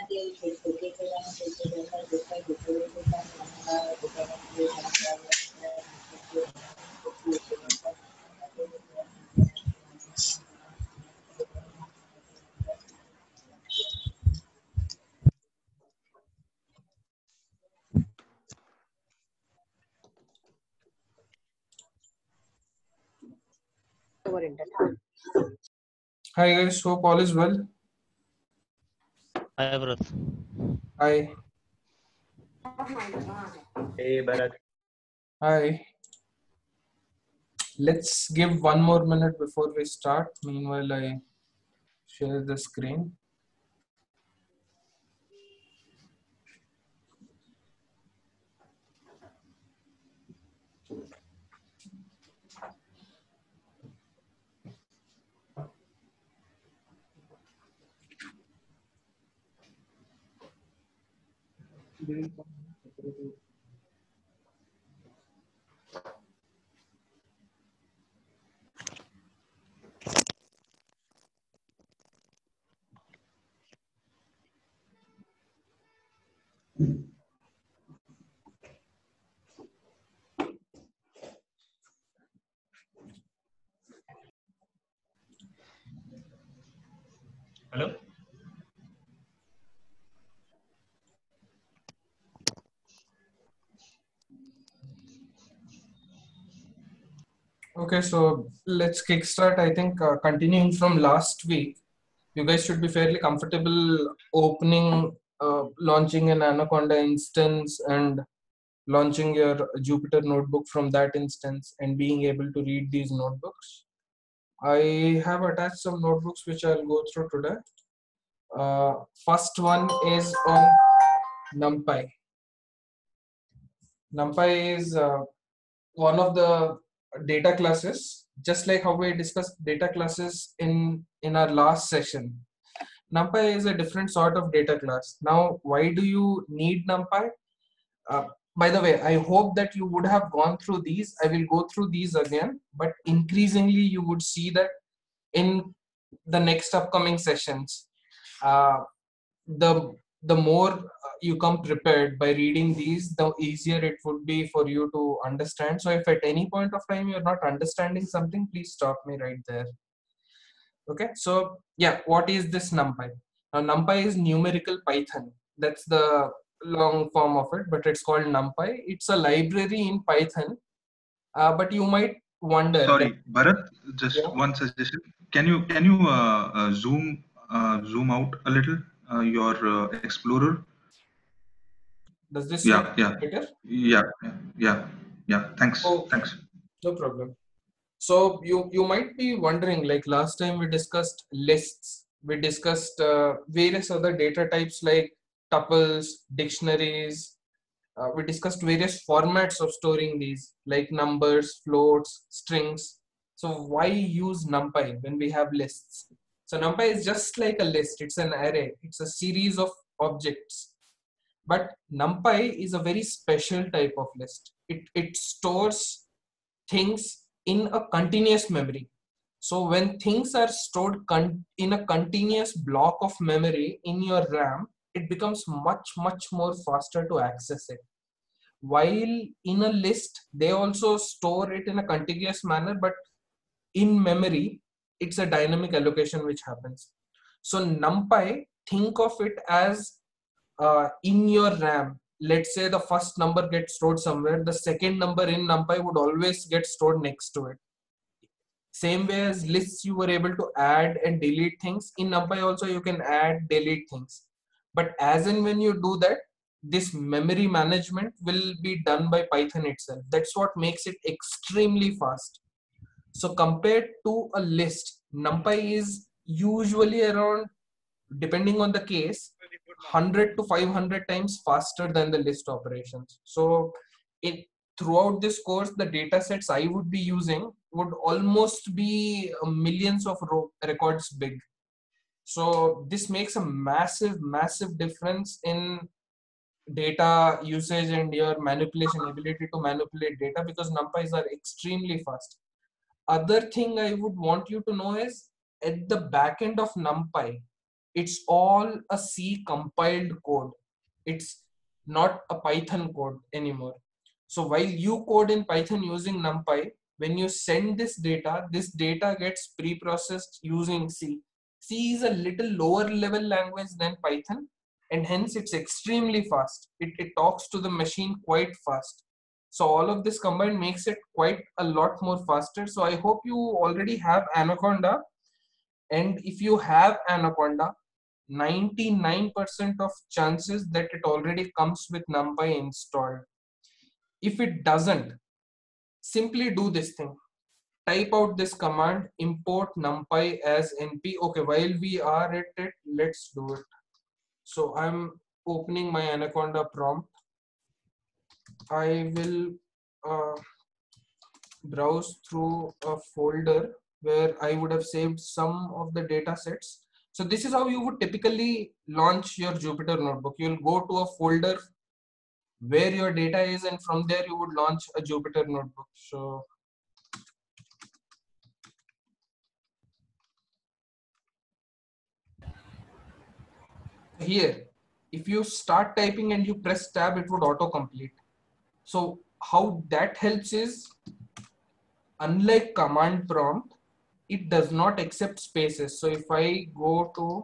Hi guys, hope all is well. Hi, Bharat. Hi. Hey, Bharat. Hi. Let's give 1 more minute before we start. Meanwhile, I share the screen. Hello? Okay, so let's kickstart. I think continuing from last week, you guys should be fairly comfortable opening, launching an Anaconda instance and launching your Jupyter notebook from that instance and being able to read these notebooks. I have attached some notebooks which I'll go through today. First one is on NumPy. NumPy is one of the data classes, just like how we discussed data classes in our last session. NumPy is a different sort of data class. Now, why do you need NumPy? By the way, I hope that you would have gone through these. I will go through these again, but increasingly you would see that in the next upcoming sessions, the more you come prepared by reading these, the easier it would be for you to understand. So if at any point of time you're not understanding something, please stop me right there. Okay, so yeah, what is this NumPy? Now NumPy is numerical Python. That's the long form of it, but it's called NumPy. It's a library in Python, but you might wonder. Sorry, Bharat, just Yeah. one suggestion. Can you zoom out a little your Explorer? Does this Yeah, look yeah, better? yeah. Thanks, Oh, thanks. no problem. So you might be wondering, like last time we discussed lists, we discussed various other data types like tuples, dictionaries. We discussed various formats of storing these, like numbers, floats, strings. So why use NumPy when we have lists? So NumPy is just like a list. It's an array. It's a series of objects. But NumPy is a very special type of list. It stores things in a continuous memory. So when things are stored in a continuous block of memory in your RAM, it becomes much more faster to access it. While in a list, they also store it in a contiguous manner, but in memory, it's a dynamic allocation which happens. So NumPy, think of it as in your RAM. Let's say the first number gets stored somewhere, the second number in NumPy would always get stored next to it. Same way as lists, you were able to add and delete things. In NumPy also you can add, delete things. But as and when you do that, this memory management will be done by Python itself. That's what makes it extremely fast. So compared to a list, NumPy is usually around, depending on the case, 100 to 500 times faster than the list operations. So throughout this course, the data sets I would be using would almost be millions of records big. So this makes a massive difference in data usage and your manipulation ability to manipulate data, because NumPys are extremely fast. Other thing I would want you to know is, at the back end of NumPy, It's all a C compiled code. It's not a Python code anymore. So while you code in Python using NumPy, when you send this data gets pre-processed using C. C is a little lower level language than Python, and hence it's extremely fast. It talks to the machine quite fast. So all of this combined makes it quite a lot more faster. So I hope you already have Anaconda, and if you have Anaconda, 99% of chances that it already comes with NumPy installed. If it doesn't, simply do this thing. Type out this command, import NumPy as NP. Okay, while we are at it, let's do it. So I'm opening my Anaconda prompt. I will browse through a folder where I would have saved some of the data sets. So this is how you would typically launch your Jupyter Notebook. You'll go to a folder where your data is, and from there you would launch a Jupyter Notebook. So here, if you start typing and you press tab, it would auto-complete. So how that helps is, unlike command prompt, it does not accept spaces. So if I go to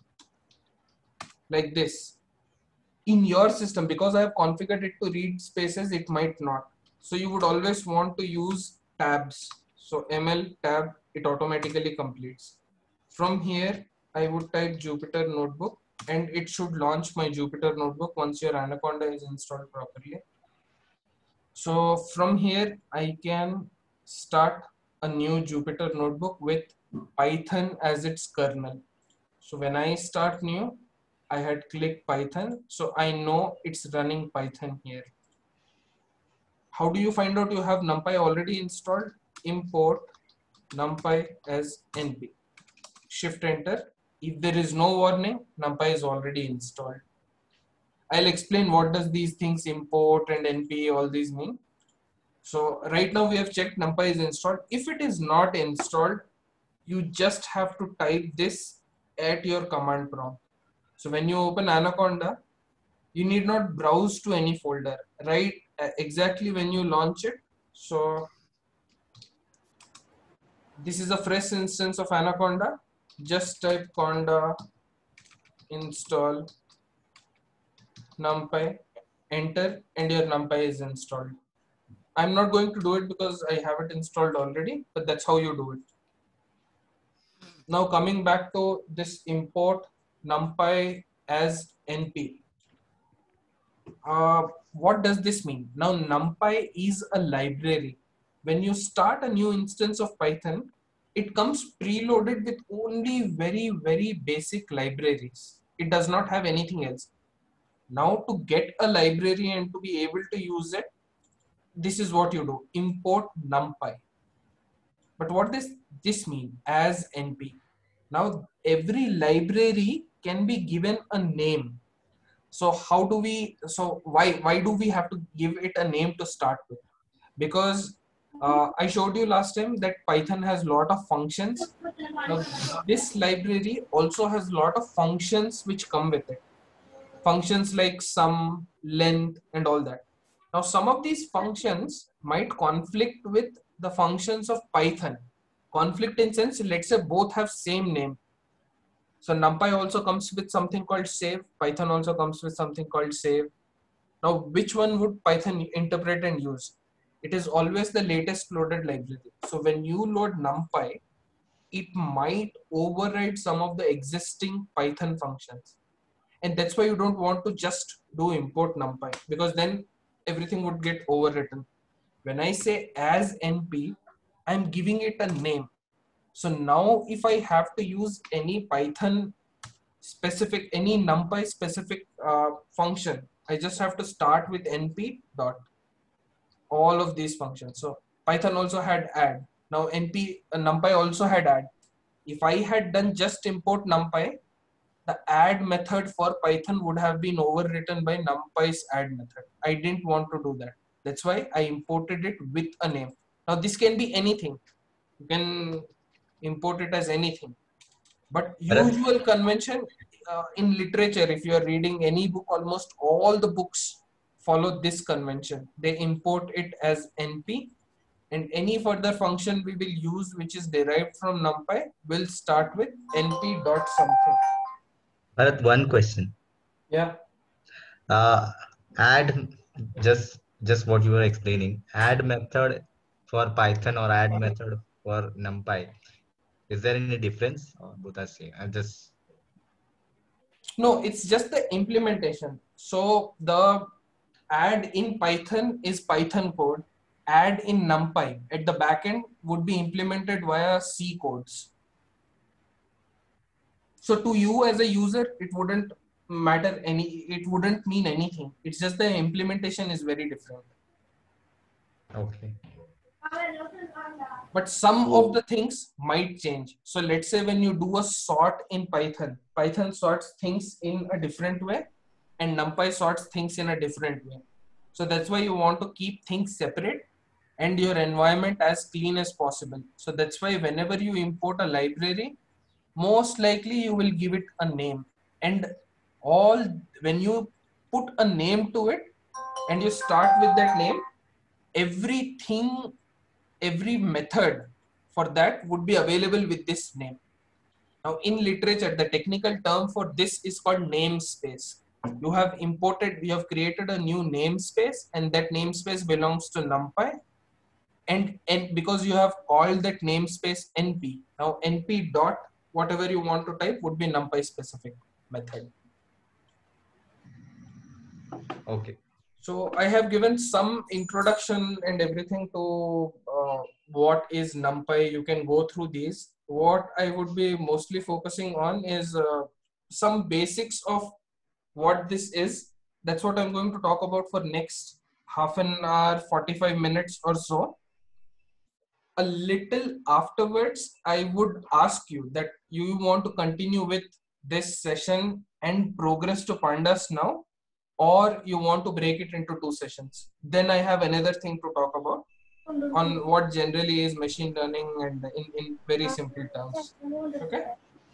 like this, in your system, because I have configured it to read spaces, it might not. So you would always want to use tabs. So ML tab, it automatically completes. From here, I would type Jupyter Notebook, and it should launch my Jupyter Notebook once your Anaconda is installed properly. So from here, I can start a new Jupyter Notebook with Python as its kernel. So when I start new, I had clicked Python, so I know it's running Python here. How do you find out you have NumPy already installed? Import NumPy as NP. Shift enter. If there is no warning, NumPy is already installed. I'll explain what does these things import and NP, all these mean. So right now we have checked NumPy is installed. If it is not installed, you just have to type this at your command prompt. So when you open Anaconda, you need not browse to any folder, right? Exactly when you launch it. So this is a fresh instance of Anaconda. Just type conda install NumPy, enter, and your NumPy is installed. I'm not going to do it because I have it installed already, but that's how you do it. Now coming back to this import NumPy as NP. What does this mean? Now NumPy is a library. When you start a new instance of Python, it comes preloaded with only very basic libraries. It does not have anything else. Now to get a library and to be able to use it, this is what you do: import NumPy. But what does this mean as NP? Now every library can be given a name. So how do we, so why do we have to give it a name to start with? Because I showed you last time that Python has a lot of functions. Now this library also has a lot of functions which come with it. Functions like sum, length, and all that. Now some of these functions might conflict with the functions of Python. Conflict in sense, let's say both have same name. So NumPy also comes with something called save. Python also comes with something called save. Now, which one would Python interpret and use? It is always the latest loaded library. So when you load NumPy, it might override some of the existing Python functions. And that's why you don't want to just do import NumPy, because then everything would get overwritten. When I say as NP, I'm giving it a name. So now if I have to use any Python specific, any NumPy specific function, I just have to start with np dot all of these functions. So Python also had add. Now NumPy also had add. If I had done just import NumPy, the add method for Python would have been overwritten by NumPy's add method. I didn't want to do that. That's why I imported it with a name. Now this can be anything. You can import it as anything. But Bharat? usual convention in literature, if you are reading any book, almost all the books follow this convention. They import it as NP, and any further function we will use which is derived from NumPy will start with NP dot something. Bharat, one question. Yeah. Add just what you were explaining. Add method for Python or add method for NumPy. Is there any difference? Or both are same? I'm just No, it's just the implementation. So the add in Python is Python code. Add in NumPy at the backend would be implemented via C codes. So to you as a user, it wouldn't matter it wouldn't mean anything. It's just the implementation is very different. okay. But some of the things might change. So let's say when you do a sort in Python, Python sorts things in a different way and NumPy sorts things in a different way. So that's why you want to keep things separate and your environment as clean as possible. So that's why whenever you import a library, most likely you will give it a name. And when you put a name to it and you start with that name, every method for that would be available with this name. Now in literature, the technical term for this is called namespace. You have created a new namespace and that namespace belongs to NumPy. And because you have called that namespace NP, now NP dot whatever you want to type would be NumPy specific method. Okay. So I have given some introduction and everything to what is NumPy. You can go through these. What I would be mostly focusing on is some basics of what this is. That's what I'm going to talk about for next half an hour, 45 minutes or so. A little afterwards, I would ask you that you want to continue with this session and progress to Pandas now, or you want to break it into 2 sessions. Then I have another thing to talk about on what generally is machine learning and in very simple terms. Okay.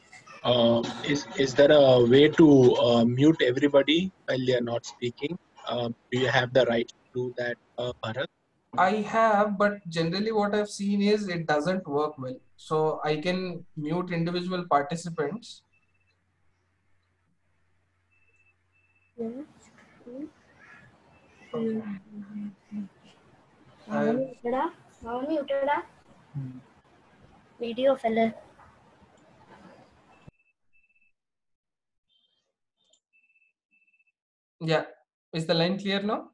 Is there a way to mute everybody while they are not speaking? Do you have the right to do that, Bharat? I have, but generally what I've seen is it doesn't work well. So I can mute individual participants. Video fella. Yeah. Is the line clear now?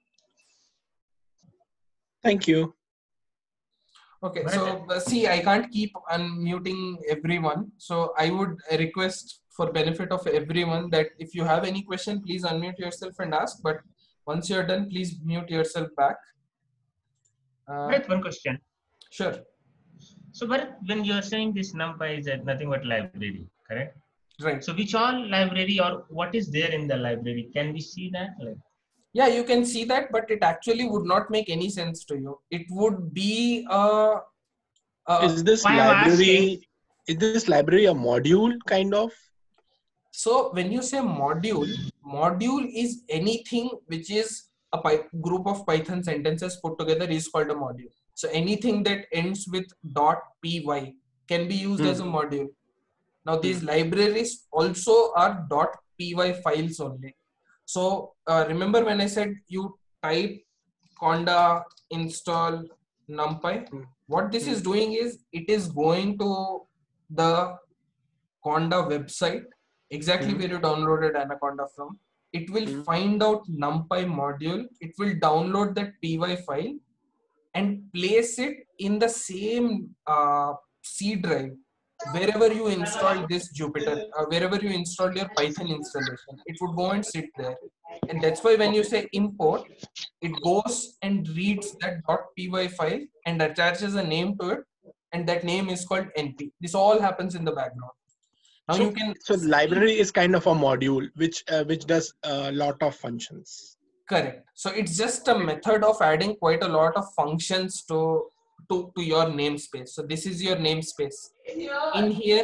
Thank you. Okay, so see, I can't keep unmuting everyone. So I would request for benefit of everyone that if you have any question, please unmute yourself and ask. But once you're done, please mute yourself back. Bharat, one question. Sure. So Bharat, when you're saying this NumPy is nothing but library, correct? Right. So which all library or what is there in the library? Can we see that? Like, yeah, you can see that, but it actually would not make any sense to you. It would be Is this why I'm asking? Is this library a module kind of? So when you say module is anything which is a group of Python sentences put together is called a module. So anything that ends with .py can be used as a module. Now these libraries also are .py files only. So remember when I said you type conda install numpy, what this is doing is it is going to the conda website, exactly where you downloaded Anaconda from. It will find out NumPy module. It will download that py file and place it in the same C drive wherever you install this Jupyter, wherever you install your Python installation. It would go and sit there. And that's why when you say import, it goes and reads that .py file and attaches a name to it. And that name is called NP. This all happens in the background. Now you can. So the library is kind of a module which does a lot of functions. Correct. So it's just a method of adding quite a lot of functions to your namespace. So this is your namespace. In here,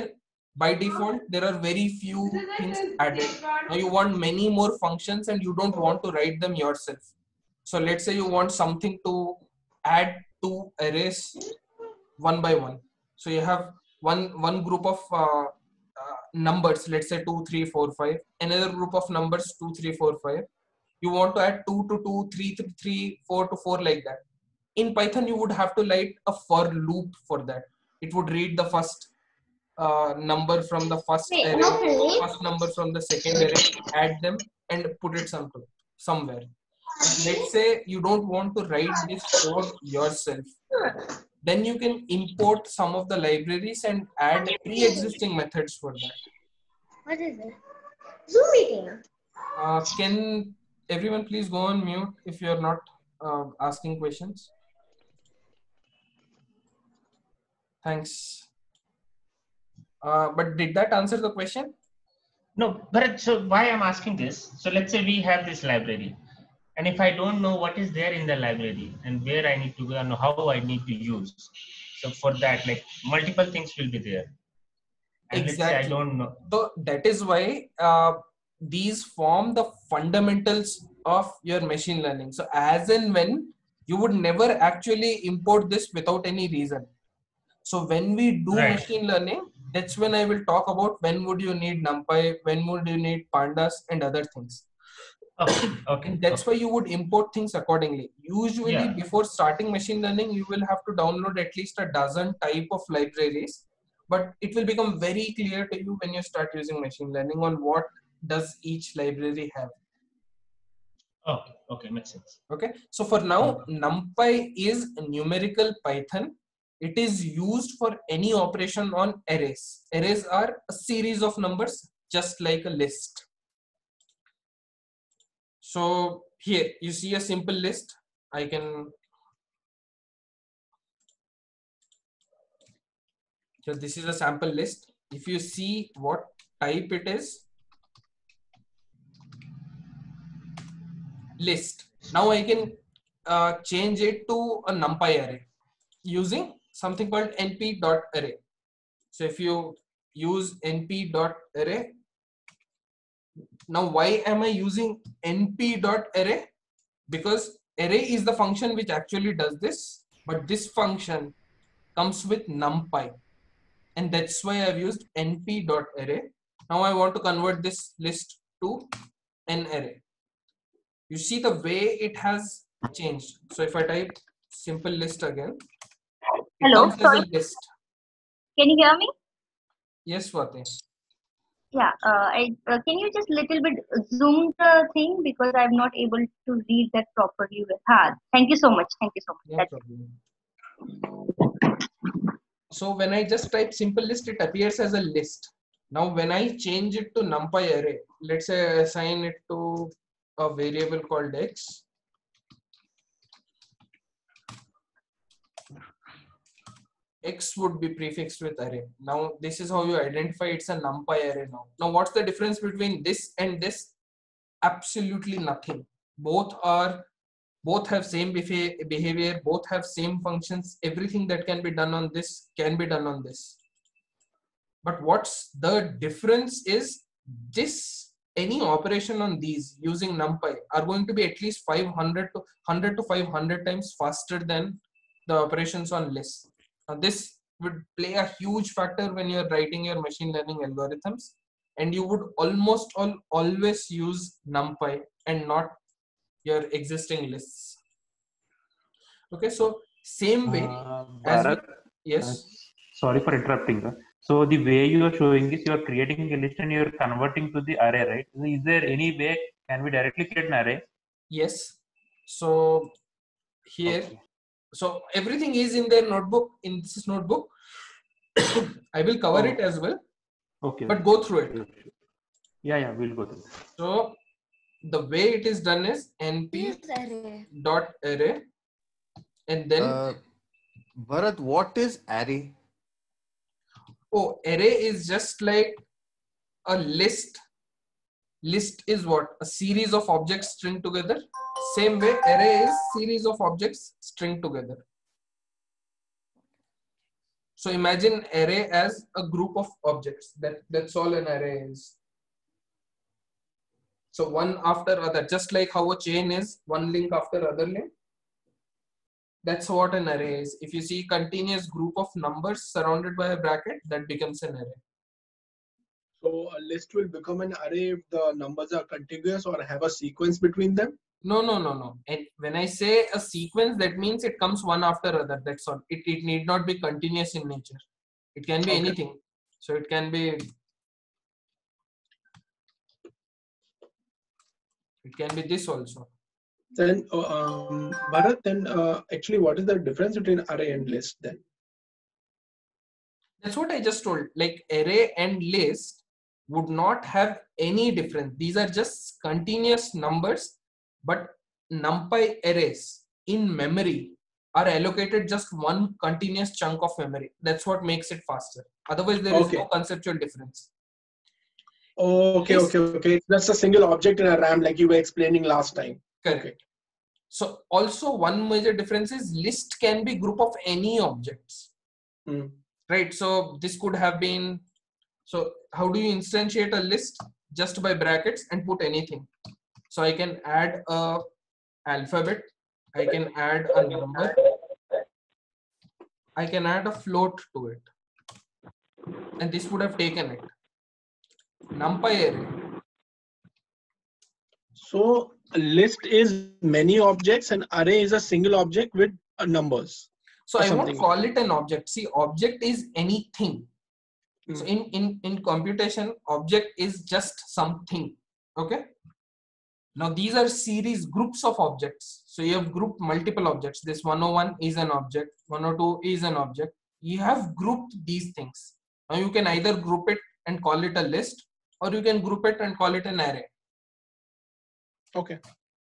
by default, there are very few things added. Now you want many more functions and you don't want to write them yourself. So let's say you want something to add two arrays one by one. So you have one group of numbers, let's say 2, 3, 4, 5, another group of numbers 2, 3, 4, 5. You want to add 2 to 2, 3 to 3, 4 to 4, like that. In Python, you would have to write a for loop for that. It would read the first number from the first array, first number from the second array, add them and put it somewhere. But let's say you don't want to write this code yourself. Then you can import some of the libraries and add pre-existing methods for that. What is it? Zoom meeting. Can everyone please go on mute if you're not asking questions? Thanks. But did that answer the question? No, but so why I'm asking this? So let's say we have this library, and if I don't know what is there in the library and where I need to go and how I need to use, so for that, like multiple things will be there. And Exactly. let's say I don't know. So that is why these form the fundamentals of your machine learning. So as and when, you would never actually import this without any reason. So when we do machine learning, that's when I will talk about when would you need NumPy, when would you need pandas and other things. Okay. Okay. And that's why you would import things accordingly. Usually before starting machine learning, you will have to download at least a dozen type of libraries, but it will become very clear to you when you start using machine learning on what does each library have. Okay. Okay. Makes sense. Okay. So for now, NumPy is numerical Python. It is used for any operation on arrays. Arrays are a series of numbers, just like a list. So here you see a simple list. So this is a sample list. If you see what type it is, list. Now I can change it to a NumPy array using something called np.array. So if you use np.array, now why am I using np.array? Because array is the function which actually does this, but this function comes with NumPy, and that's why I've used np.array. Now I want to convert this list to an array. You see the way it has changed. So if I type simple list again, it comes as a list. Can you hear me? Yes, Swati. Yeah. Can you just little bit zoom the thing, because I'm not able to read that properly. Thank you so much. Thank you so much. No problem. So when I just type simple list, it appears as a list. Now when I change it to NumPy array, let's say I assign it to a variable called x. X would be prefixed with array. Now this is how you identify it's a NumPy array now. Now what's the difference between this and this? Absolutely nothing. Both have same behavior, both have same functions. Everything that can be done on this can be done on this. But what's the difference is this, any operation on these using NumPy are going to be at least 100 to 500 times faster than the operations on lists. Now this would play a huge factor when you're writing your machine learning algorithms, and you would almost always use NumPy and not your existing lists. Okay, so same way Bharat, yes. Sorry for interrupting. So the way you are showing is you are creating a list and you are converting to the array, right? Is there any way can we directly create an array? Yes. So here, so everything is in their notebook, in this notebook. I will cover it as well. Okay. But go through it. Yeah, we'll go through. So the way it is done is np.array, and then Bharat, what is array? Oh, array is just like a list. List is what? A series of objects string together. Same way, array is series of objects string together. So imagine array as a group of objects. That's all an array is. So one after other, just like how a chain is one link after other link. That's what an array is. If you see continuous group of numbers surrounded by a bracket, that becomes an array. So a list will become an array if the numbers are contiguous or have a sequence between them? No. And when I say a sequence, that means it comes one after other. That's all. It need not be continuous in nature. It can be anything. So it can be this also. Then, Bharat, then actually, what is the difference between array and list then? That's what I just told. Like array and list would not have any difference. These are just continuous numbers, but NumPy arrays in memory are allocated just one continuous chunk of memory. That's what makes it faster. Otherwise, there is no conceptual difference. Okay. It's just a single object in a RAM, like you were explaining last time. Correct. Okay. So also one major difference is list can be group of any objects. Right. So this could have been. So how do you instantiate a list? Just by brackets and put anything. So I can add a alphabet. I can add a number. I can add a float to it. And this would have taken it. NumPy array. So a list is many objects and array is a single object with numbers. So I won't call it an object. See, object is anything. So in computation, object is just something. Okay. Now these are series groups of objects. So you have grouped multiple objects. This 101 is an object. 102 is an object. You have grouped these things. Now you can either group it and call it a list, or you can group it and call it an array. Okay.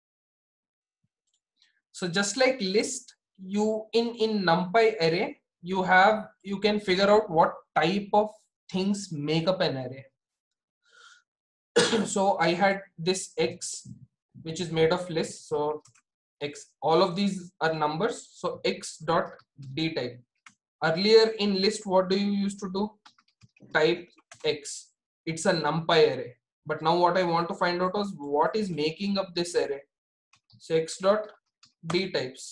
So just like list, you in NumPy array, you can figure out what type of things make up an array. So I had this X, which is made of lists. So X, all of these are numbers. So X dot D type. Earlier in list, what do you used to do? Type X. It's a NumPy array. But now what I want to find out is what is making up this array. So X dot D types.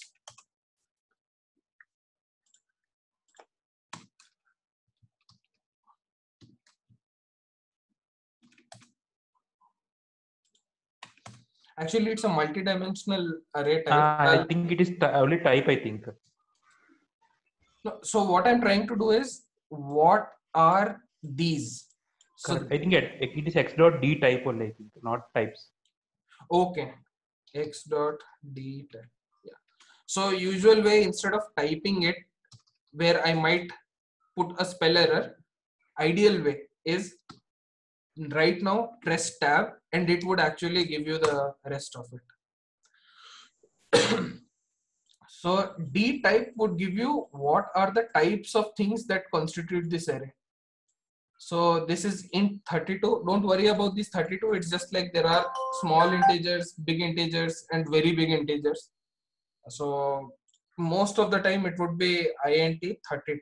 Actually, it's a multi-dimensional array type. I think it is only type, I think. No, so what I'm trying to do is, what are these? So I think it is X dot D type only, I think, not types. Okay. X dot D type. Yeah. So usual way, instead of typing it, where I might put a spell error, ideal way is right now press tab and it would actually give you the rest of it. So D type would give you what are the types of things that constitute this array. So this is int 32. Don't worry about this 32. It's just like there are small integers, big integers, and very big integers. So most of the time it would be int 32.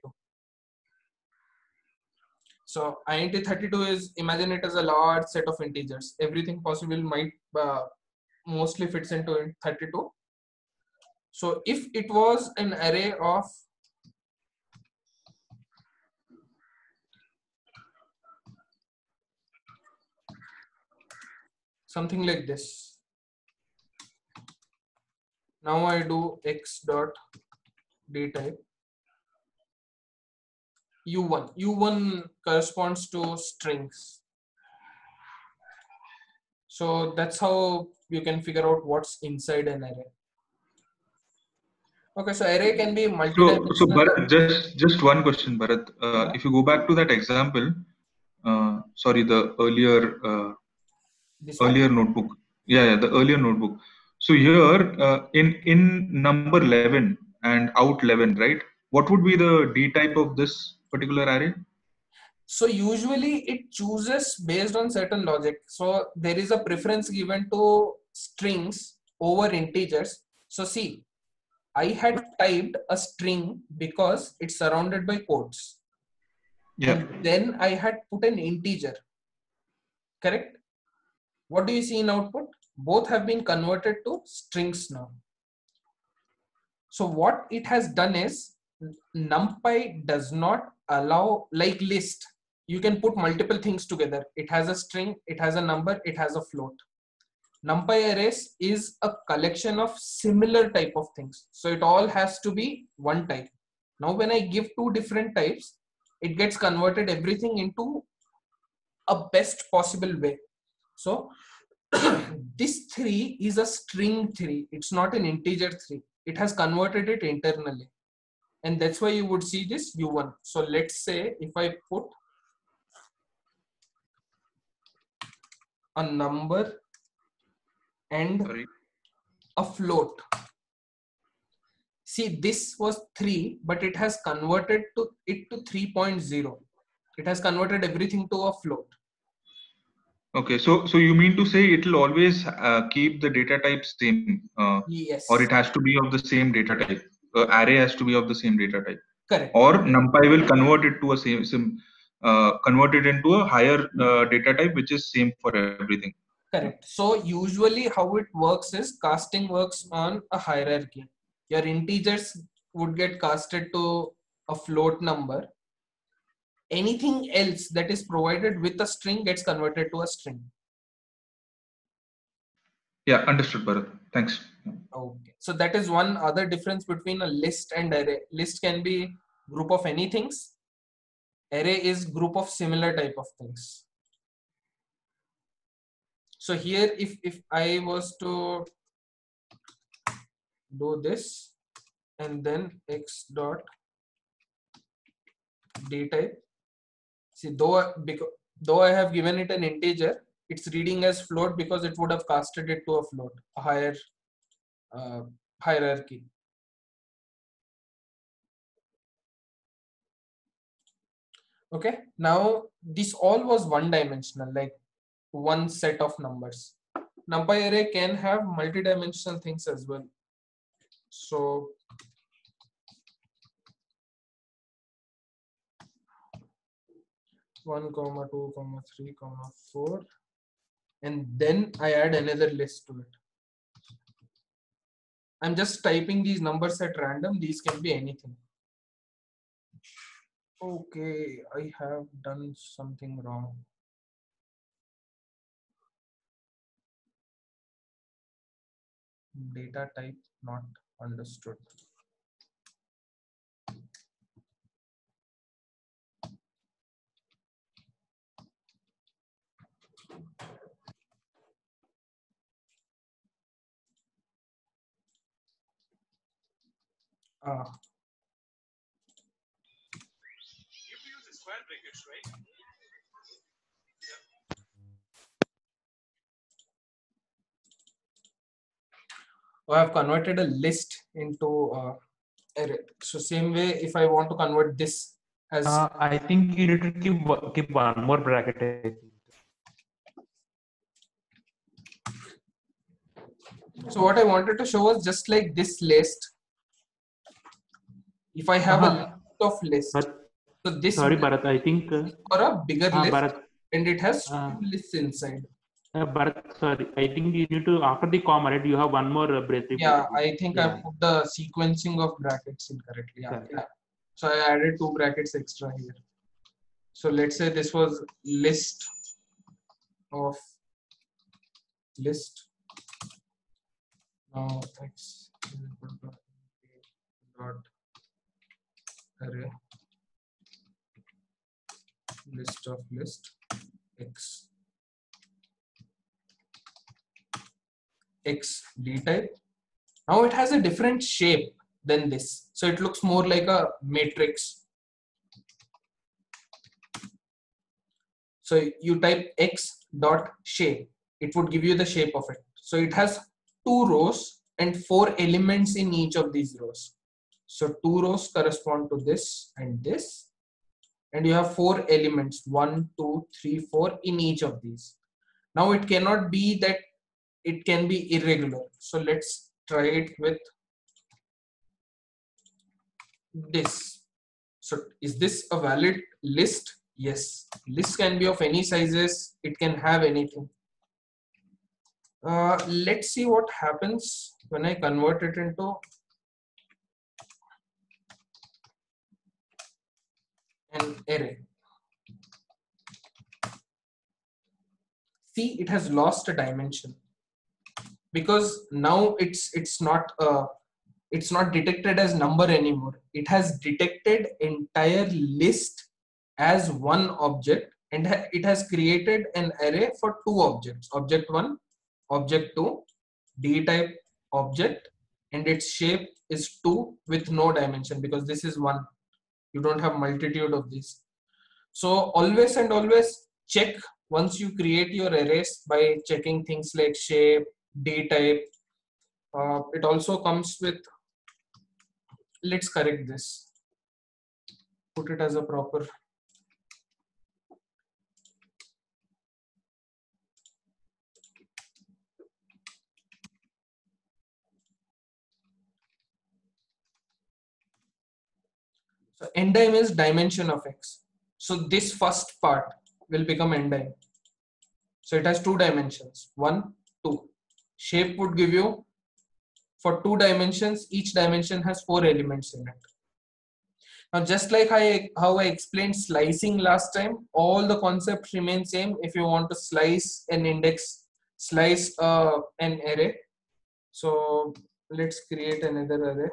So int 32 is, imagine it as a large set of integers. Everything possible might mostly fits into int 32. So if it was an array of something like this, now I do X dot D type. U1 corresponds to strings. So that's how you can figure out what's inside an array. Okay, so array can be multi-dimensional. So Bharat, just one question, Bharat. If you go back to that example, sorry, the earlier notebook. Yeah, the earlier notebook. So here in number 11 and out 11, right? What would be the D type of this particular array? So usually it chooses based on certain logic. So there is a preference given to strings over integers. So see, I had typed a string because it's surrounded by quotes. Yeah. And then I had put an integer. Correct? What do you see in output? Both have been converted to strings now. So what it has done is, NumPy does not allow, like list, you can put multiple things together. It has a string, it has a number, it has a float. NumPy arrays is a collection of similar type of things. So it all has to be one type. Now when I give two different types, it gets converted everything into a best possible way. So this 3 is a string 3. It's not an integer 3. It has converted it internally. And that's why you would see this U1. So let's say if I put a number and a float. See, this was 3, but it has converted it to 3.0. It has converted everything to a float. Okay, so you mean to say it will always keep the data type same, yes, or it has to be of the same data type. Array has to be of the same data type. Correct. Or NumPy will convert it to a convert it into a higher data type, which is same for everything. Correct. So usually how it works is casting works on a hierarchy. Your integers would get casted to a float number. Anything else that is provided with a string gets converted to a string. Yeah, understood, Bharat. Thanks. Okay. So that is one other difference between a list and array. List can be group of any things. Array is group of similar type of things. So here, if I was to do this and then x dot d type, see, though I have given it an integer, it's reading as float because it would have casted it to a float, a higher hierarchy. Okay, now this all was one dimensional, like one set of numbers. NumPy array can have multi-dimensional things as well. So (1, 2, 3, 4), and then I add another list to it. I'm just typing these numbers at random. These can be anything. Okay, I have done something wrong. Data type not understood. I have converted a list into array. So same way, if I want to convert this as I think you need to keep one more bracket. I think. So what I wanted to show was just like this list. If I have a list of lists, so this sorry, Bharat, I think for a bigger list, Bharat, and it has two lists inside. Bharat, sorry, I think you need to, after the comma, right, you have one more bracket. Yeah, I think I put the sequencing of brackets incorrectly. Yeah. So I added 2 brackets extra here. So let's say this was list of list. Now x dot array list of list x d type. Now it has a different shape than this, so it looks more like a matrix. So you type x dot shape, it would give you the shape of it. So it has 2 rows and 4 elements in each of these rows. So 2 rows correspond to this and this, and you have 4 elements, 1, 2, 3, 4 in each of these. Now it cannot be that it can be irregular. So let's try it with this. So is this a valid list? Yes. List can be of any sizes. It can have anything. Let's see what happens when I convert it into an array. See, it has lost a dimension because now it's not detected as number anymore. It has detected entire list as one object, and it has created an array for two objects: object 1, object 2, d type object, and its shape is 2 with no dimension because this is 1. You don't have multitude of these. So always and always check once you create your arrays by checking things like shape, d type. It also comes with, let's correct this, put it as a proper. So endime is dimension of x. So this first part will become endime. So it has two dimensions, 1, 2. Shape would give you, for 2 dimensions, each dimension has 4 elements in it. Now just like how I explained slicing last time, all the concepts remain same. If you want to slice an index, slice an array. So let's create another array.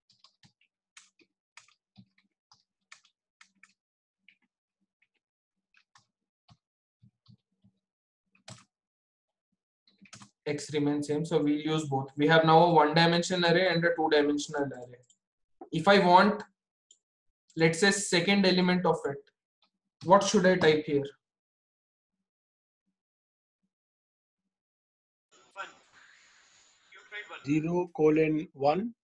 X remains same, so we'll use both. We have now a 1-dimensional array and a 2-dimensional array. If I want, let's say, second element of it, what should I type here? 0:1.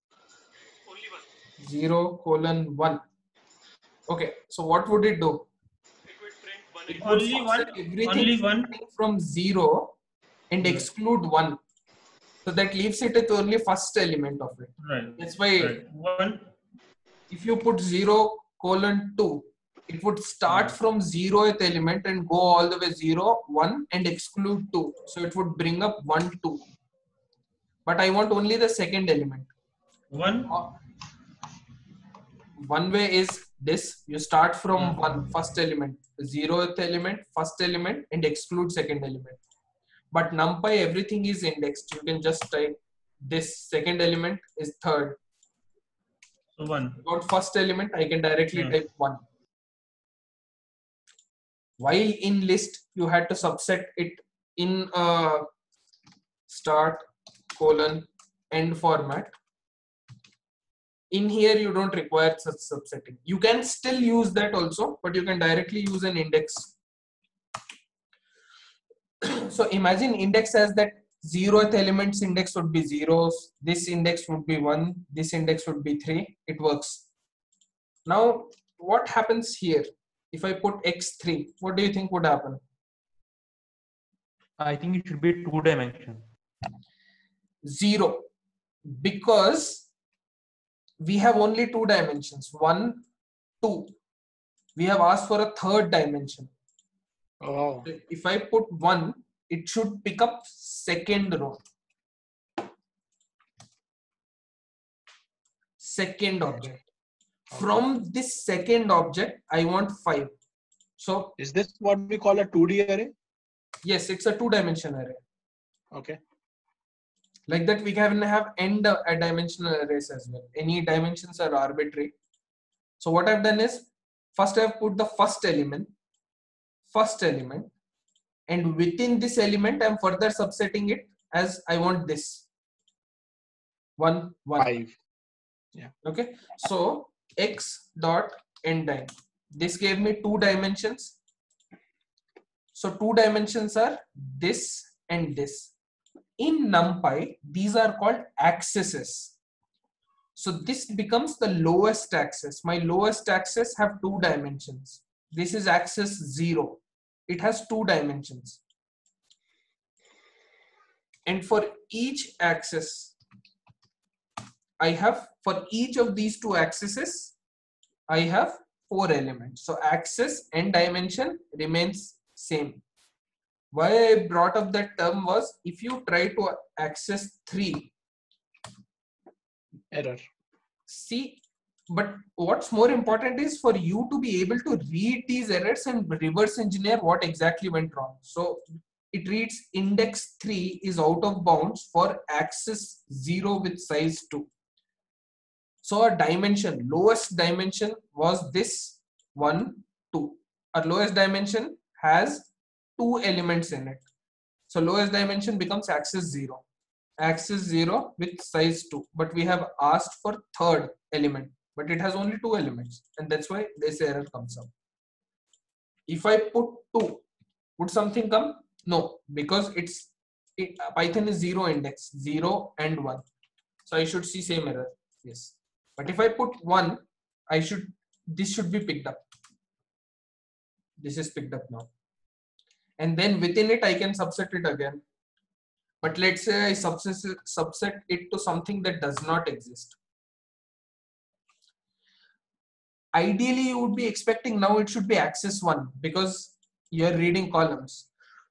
0:1. Okay, so what would it do? It would Only one. everything Only one. from 0 and exclude 1. So that leaves it at only first element of it. Right. That's why Right. One. if you put 0:2, it would start from 0th element and go all the way 0, 1 and exclude 2. So it would bring up 1, 2. But I want only the second element. One. One way is this: you start from 1, first element, 0th element, first element, and exclude second element. But NumPy, everything is indexed. You can just type this second element is third. So 1. About first element, I can directly type 1. While in list, you had to subset it in a start, colon, end format. In here, you don't require such subsetting. You can still use that also, but you can directly use an index. So imagine index as that 0th elements index would be 0s, this index would be 1, this index would be 3. It works. Now, what happens here? If I put x3, what do you think would happen? I think it should be 2-dimension. 0, because we have only 2 dimensions, 1, 2. We have asked for a third dimension. Oh. If I put 1, it should pick up second row. Second object. From this second object, I want 5. So is this what we call a 2D array? Yes, it's a 2-dimensional array. Okay. Like that, we can have n-dimensional arrays as well. Any dimensions are arbitrary. So what I've done is, first I've put the first element, and within this element, I'm further subsetting it as I want this 1, 1. 5. Yeah. Okay. So x dot endime. This gave me 2 dimensions. So 2 dimensions are this and this. In NumPy, these are called axes. So this becomes the lowest axis. My lowest axis have 2 dimensions. This is axis 0. It has 2 dimensions. And for each axis, I have, for each of these 2 axes, I have 4 elements. So axis and dimension remains same. Why I brought up that term was, if you try to access 3, Error. see, but what's more important is for you to be able to read these errors and reverse engineer what exactly went wrong. So it reads index 3 is out of bounds for axis 0 with size 2. So our dimension, lowest dimension was this 1, 2. Our lowest dimension has 2 elements in it. So lowest dimension becomes axis 0. Axis 0 with size 2. But we have asked for third element, but it has only 2 elements, and that's why this error comes up. If I put 2, would something come? No, because Python is 0 index, 0 and 1. So I should see same error. Yes. But if I put 1, this should be picked up. This is picked up now. And then within it, I can subset it again. But let's say I subset it to something that does not exist. Ideally, you would be expecting now it should be axis 1 because you're reading columns.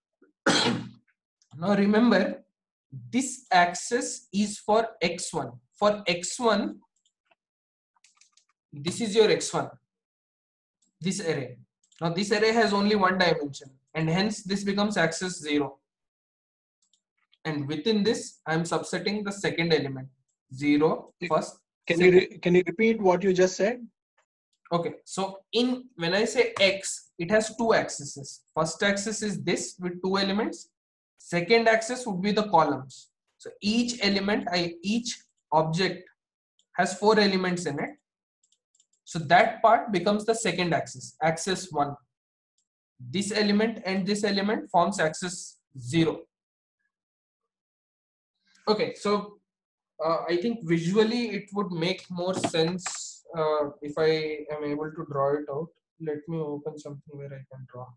Now remember, this axis is for x1. For x1, this is your x1, this array. Now this array has only 1 dimension, and hence this becomes axis 0. And within this, I am subsetting the second element, 0 first. Can you repeat what you just said? Okay, so when I say x, it has 2 axes. First axis is this with 2 elements. Second axis would be the columns. So each object has 4 elements in it. So that part becomes the second axis, axis 1. This element and this element forms axis 0. Okay, so I think visually it would make more sense if I am able to draw it out. Let me open something where I can draw.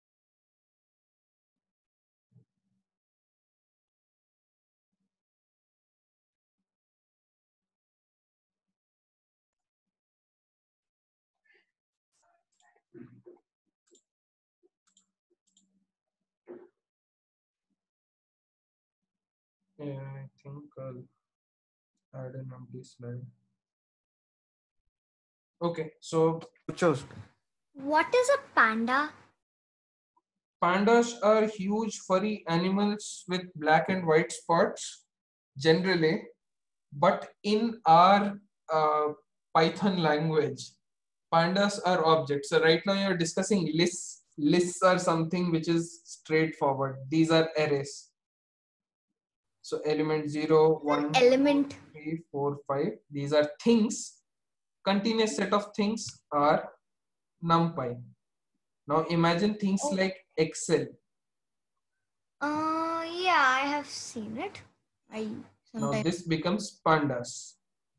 Yeah, I think I'll add an empty slide. Okay, so what is a panda? Pandas are huge furry animals with black and white spots generally, but in our Python language, pandas are objects. So right now you're discussing lists. Lists are something which is straightforward. These are arrays. So element 0, 1, element 2, 3, 4, 5. These are things. Continuous set of things are NumPy. Now imagine things like Excel. Yeah, I have seen it. Now this becomes pandas.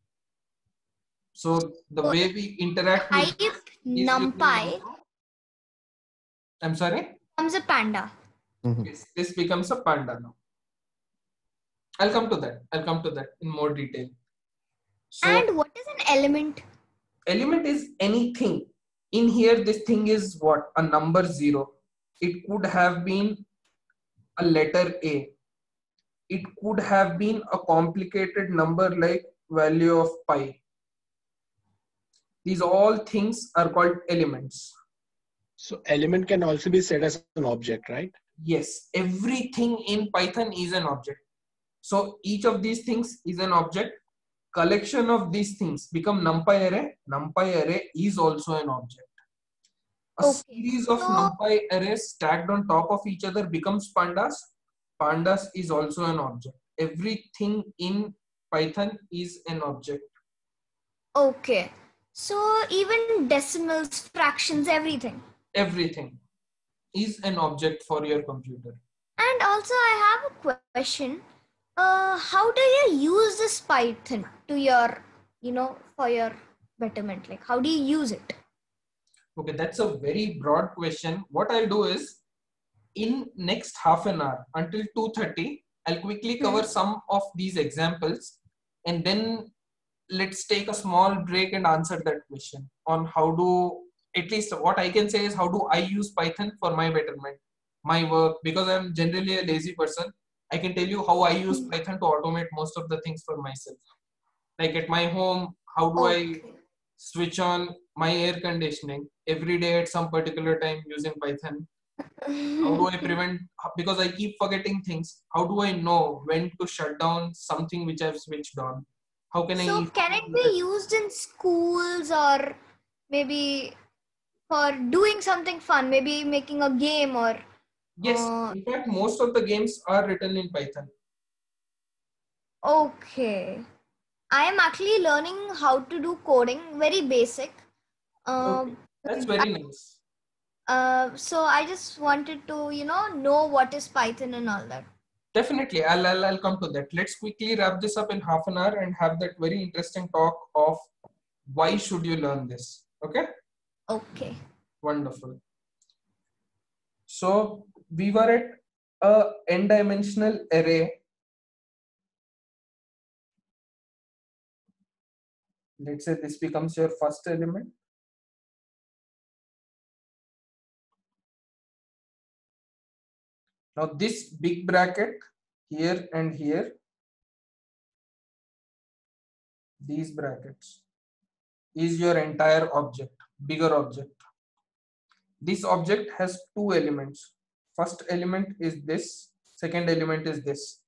So the way we interact with NumPy. I'm sorry? Becomes a panda. Yes, this becomes a panda now. I'll come to that in more detail. So, and what is an element? Element is anything. In here, this thing is what? A number 0. It could have been a letter A. It could have been a complicated number like value of pi. These all things are called elements. So element can also be set as an object, right? Yes, everything in Python is an object. So each of these things is an object. Collection of these things become NumPy array. NumPy array is also an object. A series of NumPy arrays stacked on top of each other becomes pandas. Pandas is also an object. Everything in Python is an object. Okay. So even decimals, fractions, everything. Everything is an object for your computer. And also I have a question. How do you use this Python to your, for your betterment? Like, how do you use it? Okay, that's a very broad question. What I'll do is, in next half an hour until 2:30, I'll quickly cover some of these examples, and then let's take a small break and answer that question on how do, at least what I can say is, how do I use Python for my betterment, my work, because I'm generally a lazy person. I can tell you how I use Python to automate most of the things for myself. Like at my home, how do I switch on my air conditioning every day at some particular time using Python? How do I prevent, because I keep forgetting things, how do I know when to shut down something which I've switched on? How can So I can it be used in schools or maybe for doing something fun, maybe making a game or? Yes, in fact, most of the games are written in Python. Okay. I am actually learning how to do coding, very basic. Okay. That's very nice. So I just wanted to, know what is Python and all that. Definitely, I'll come to that. Let's quickly wrap this up in half an hour and have that very interesting talk of why should you learn this. Okay? Okay. Wonderful. So we were at a n-dimensional array. Let's say this becomes your first element. Now this big bracket here and here, these brackets, is your entire object, bigger object. This object has two elements. First element is this, second element is this.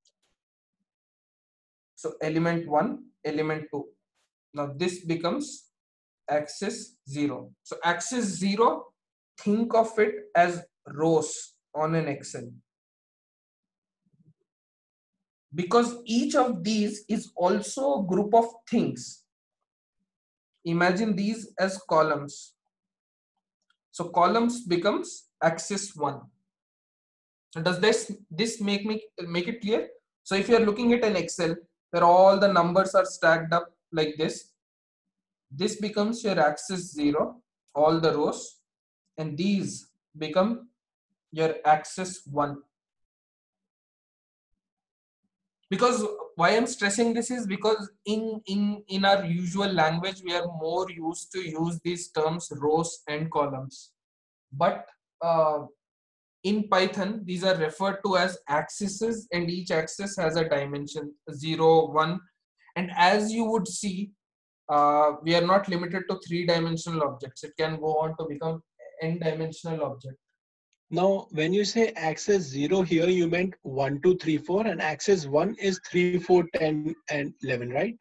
So element 1, element 2. Now this becomes axis 0. So axis 0, think of it as rows on an Excel. Because each of these is also a group of things. Imagine these as columns. So columns becomes axis 1. Does this make it clear? So if you are looking at an Excel where all the numbers are stacked up like this becomes your axis 0, all the rows, and these become your axis 1. Because why I'm stressing this is because in our usual language we are more used to use these terms rows and columns, but in Python these are referred to as axes, and each axis has a dimension 0, 1, and as you would see, we are not limited to 3-dimensional objects. It can go on to become n-dimensional object. Now, when you say axis 0 here, you meant 1, 2, 3, 4, and axis 1 is 3, 4, 10, and 11, right?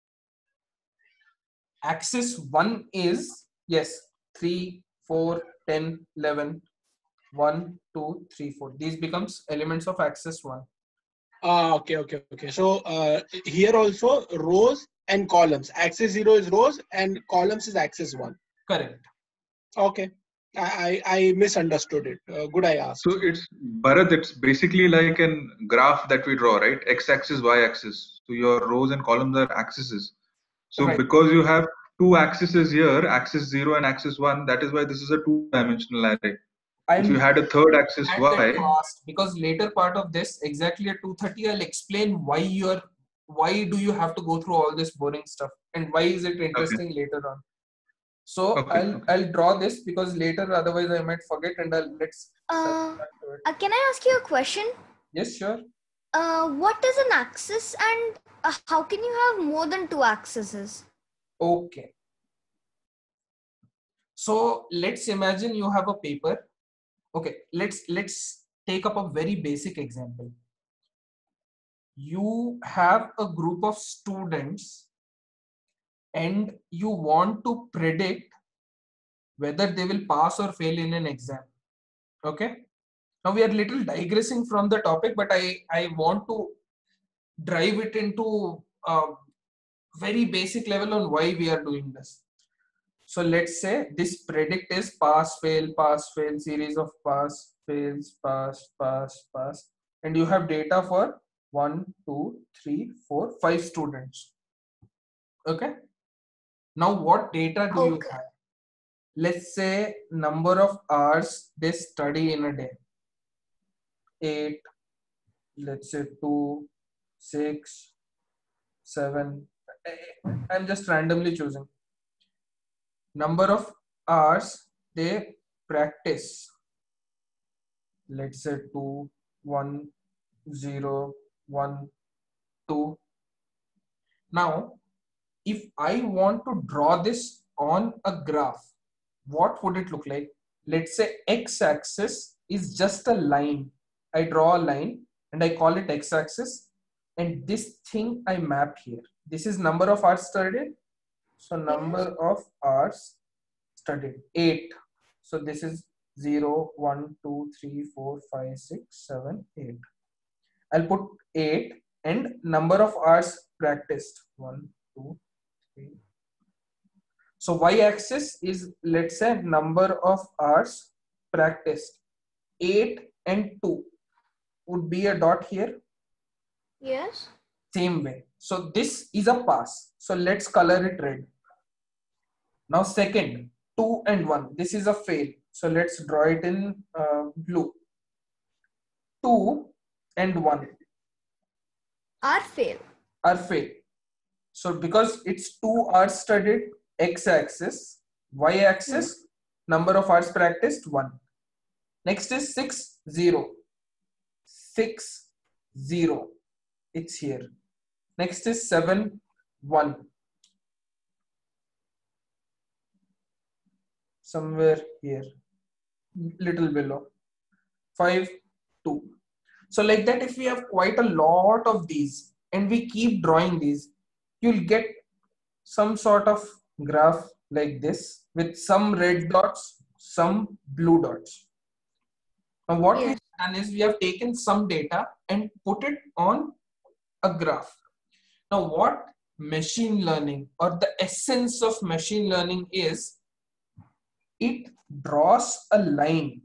Axis 1 is, yes, 3, 4, 10, 11, 1, 2, 3, 4. These becomes elements of axis 1. Okay. So here also rows and columns. Axis 0 is rows and columns is axis 1. Correct. Okay. I misunderstood it. Good I asked. So it's Bharat, it's basically like a graph that we draw, right? X-axis, Y-axis. So your rows and columns are axes. So Right. because you have two axes here, axis 0 and axis 1, that is why this is a two-dimensional array. If you had a third axis Y, fast, because later part of this, exactly at 2:30, I'll explain why do you have to go through all this boring stuff and why is it interesting later on. So I'll draw this because later otherwise I might forget, and let's can I ask you a question? Yes, sure. What is an axis and how can you have more than two axes? Okay. So let's imagine you have a paper. Okay, let's take up a very basic example. You have a group of students and you want to predict whether they will pass or fail in an exam. Okay. Now we are little digressing from the topic, but I want to drive it into a very basic level on why we are doing this. So let's say this predict is pass, fail, series of pass, fails, pass, and you have data for 1, 2, 3, 4, 5 students. Okay. Now what data do you have? Let's say number of hours they study in a day. 8, let's say 2, 6, 7, I'm just randomly choosing. Number of hours they practice. Let's say 2, 1, 0, 1, 2. Now, if I want to draw this on a graph, what would it look like? Let's say x-axis is just a line. I draw a line and I call it x-axis, and this thing I map here. This is number of hours studied. So number of hours studied 8. So this is 0, 1, 2, 3, 4, 5, 6, 7, 8. I'll put 8 and number of hours practiced 1, 2, 3. So y-axis is, let's say, number of hours practiced. 8 and 2 would be a dot here. Yes. Same way. So this is a pass. So let's color it red. Now second, 2 and 1. This is a fail. So let's draw it in blue. 2 and 1 Are fail. are fail. So because it's 2 hours studied, x-axis, y-axis, number of hours practiced 1. Next is 6, 0. 6, 0. It's here. Next is 7, 1. Somewhere here, little below. 5, 2. So like that, if we have quite a lot of these and we keep drawing these, you'll get some sort of graph like this with some red dots, some blue dots. Now what we've done is we have taken some data and put it on a graph. Now what machine learning or the essence of machine learning is, it draws a line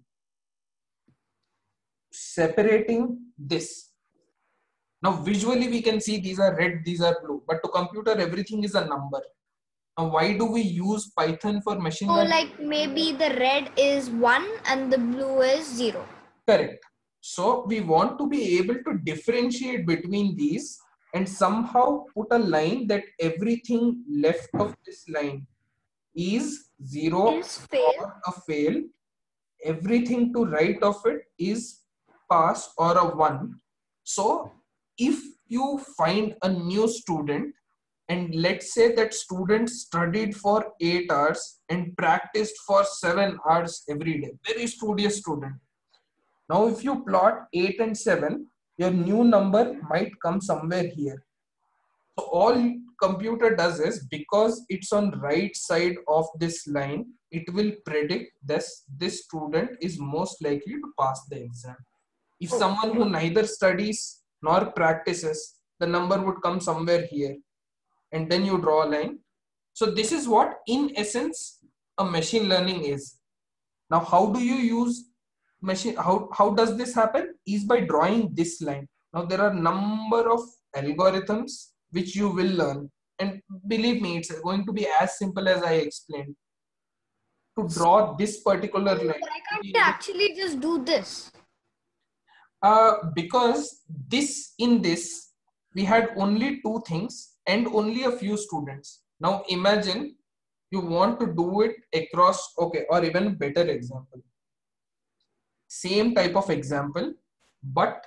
separating this. Now visually we can see these are red, these are blue, but to computer everything is a number. Now why do we use Python for machine So learning? like maybe the red is 1 and the blue is 0. Correct. So we want to be able to differentiate between these and somehow put a line that everything left of this line is 0 or a fail. Everything to right of it is pass or a 1. So if you find a new student and let's say that student studied for 8 hours and practiced for 7 hours every day, very studious student. Now if you plot 8 and 7, your new number might come somewhere here. So all computer does is, because it's on right side of this line, it will predict this student is most likely to pass the exam. If someone who neither studies nor practices, the number would come somewhere here, and then you draw a line. So this is what in essence a machine learning is. Now how do you use machine, how does this happen? Is by drawing this line. Now there are number of algorithms which you will learn, and believe me, it's going to be as simple as I explained. To draw this particular line, Why can't you actually just do this? because in this we had only 2 things and only a few students. Now imagine you want to do it across, okay, or even better example, same type of example, but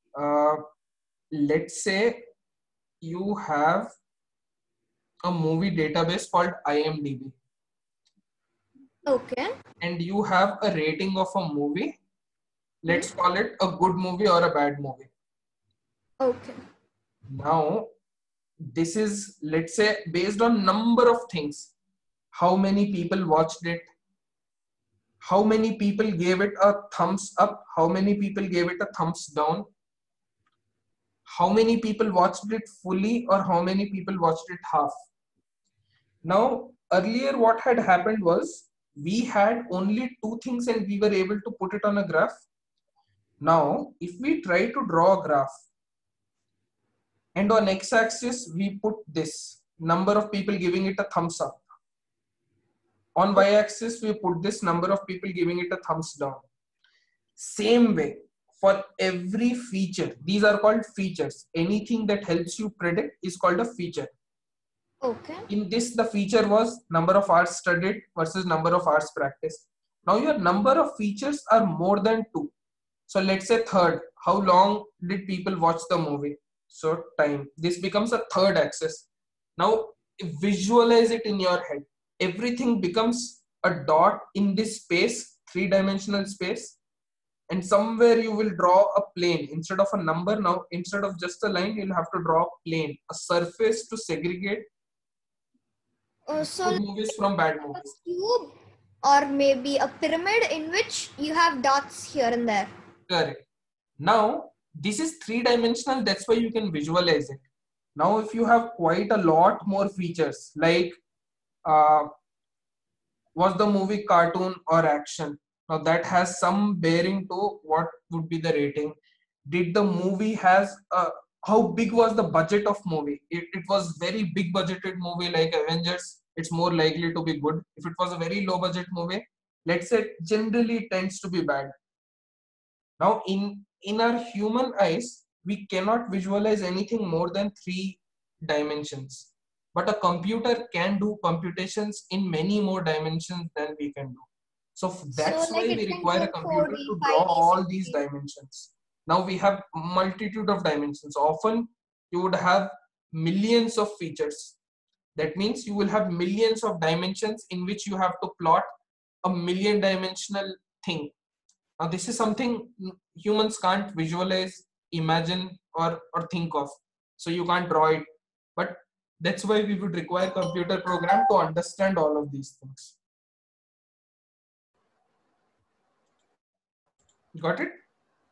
let's say you have a movie database called IMDb. Okay. And you have a rating of a movie. Let's call it a good movie or a bad movie. Okay. Now, this is, let's say, based on number of things. How many people watched it? How many people gave it a thumbs up? How many people gave it a thumbs down? How many people watched it fully or how many people watched it half? Now, earlier what had happened was we had only 2 things and we were able to put it on a graph. Now, if we try to draw a graph and on x-axis we put this number of people giving it a thumbs up. On y-axis we put this number of people giving it a thumbs down. Same way for every feature. These are called features. Anything that helps you predict is called a feature. Okay. In this, the feature was number of hours studied versus number of hours practiced. Now your number of features are more than 2. So let's say third, how long did people watch the movie? So time. This becomes a third axis. Now visualize it in your head. Everything becomes a dot in this space, 3-dimensional space, and somewhere you will draw a plane instead of a number. Now instead of just a line, you'll have to draw a plane, a surface to segregate So good movies from bad a movies. cube or maybe a pyramid in which you have dots here and there. Correct. Now this is 3-dimensional, that's why you can visualize it. Now if you have quite a lot more features, like was the movie cartoon or action? Now that has some bearing to what would be the rating. Did the movie has how big was the budget of movie? It was very big budgeted movie like Avengers, it's more likely to be good. If it was a very low budget movie, let's say, generally it tends to be bad. Now in our human eyes, we cannot visualize anything more than 3 dimensions, but a computer can do computations in many more dimensions than we can do. So that's So why like we it can require a do computer 4D, to draw 5D, all these 6D. dimensions. Now we have multitude of dimensions. Often you would have millions of features. That means you will have millions of dimensions in which you have to plot a million dimensional thing. Now this is something humans can't visualize, imagine, or think of. So you can't draw it. But that's why we would require computer program to understand all of these things. Got it?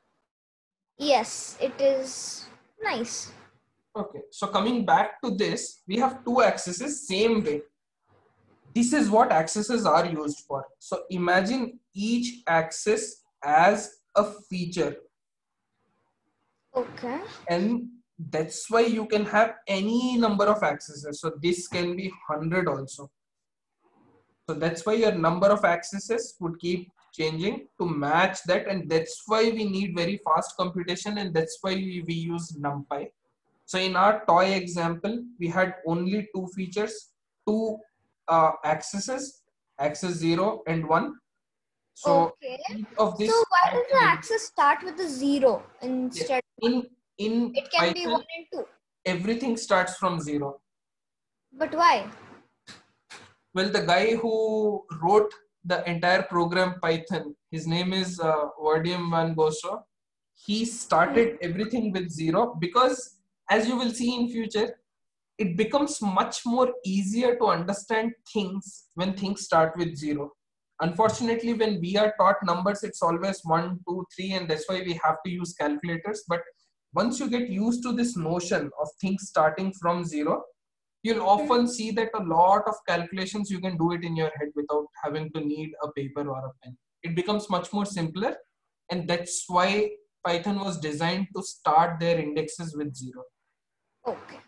Yes, it is nice. Okay, so coming back to this, we have 2 axes, same way. This is what axes are used for. So imagine each axis as a feature. Okay. And that's why you can have any number of axes. So this can be 100 also. So that's why your number of axes would keep changing to match that, and that's why we need very fast computation, and that's why we use NumPy. So in our toy example, we had only 2 features, 2 axes, axis 0 and 1. So okay. each of this. So why does the axis start with a 0 instead? In it can Python, be 1 and 2. Everything starts from 0. But why? Well, the guy who wrote the entire program Python, his name is Vadim van Gogh. He started everything with 0 because, as you will see in future, it becomes much more easier to understand things when things start with 0. Unfortunately, when we are taught numbers, it's always 1, 2, 3, and that's why we have to use calculators. But once you get used to this notion of things starting from 0, you'll often see that a lot of calculations you can do it in your head without having to need a paper or a pen. It becomes much more simpler, and that's why Python was designed to start their indexes with 0. Okay.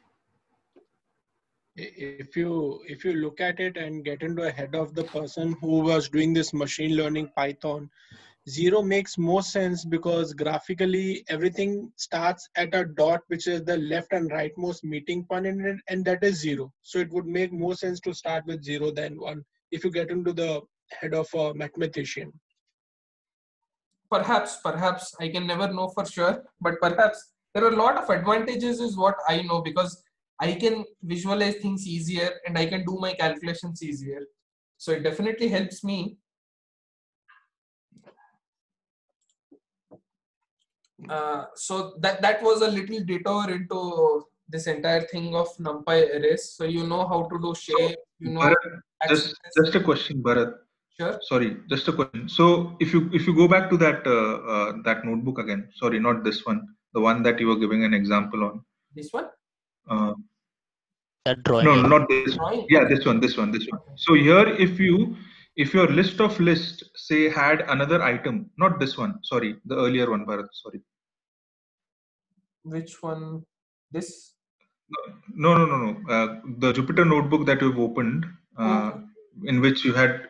If you look at it and get into the head of the person who was doing this machine learning Python, 0 makes more sense because graphically everything starts at a dot, which is the left and rightmost meeting point in it, and that is 0. So it would make more sense to start with 0 than 1 if you get into the head of a mathematician. Perhaps I can never know for sure, but perhaps there are a lot of advantages is what I know, because I can visualize things easier and I can do my calculations easier. So it definitely helps me. So that was a little detour into this entire thing of NumPy arrays. So you know how to do shape, you know. Bharat, just a question, Bharat. Sure. Sorry, just a question. So if you go back to that that notebook again, sorry, not this one, the one that you were giving an example on. This one? That drawing. No, not this one. Drawing? Yeah, Okay. this one. So here, if your list of list say had another item, not this one, sorry, the earlier one, Bharat, sorry. Which one? This? No. The Jupyter notebook that you've opened, in which you had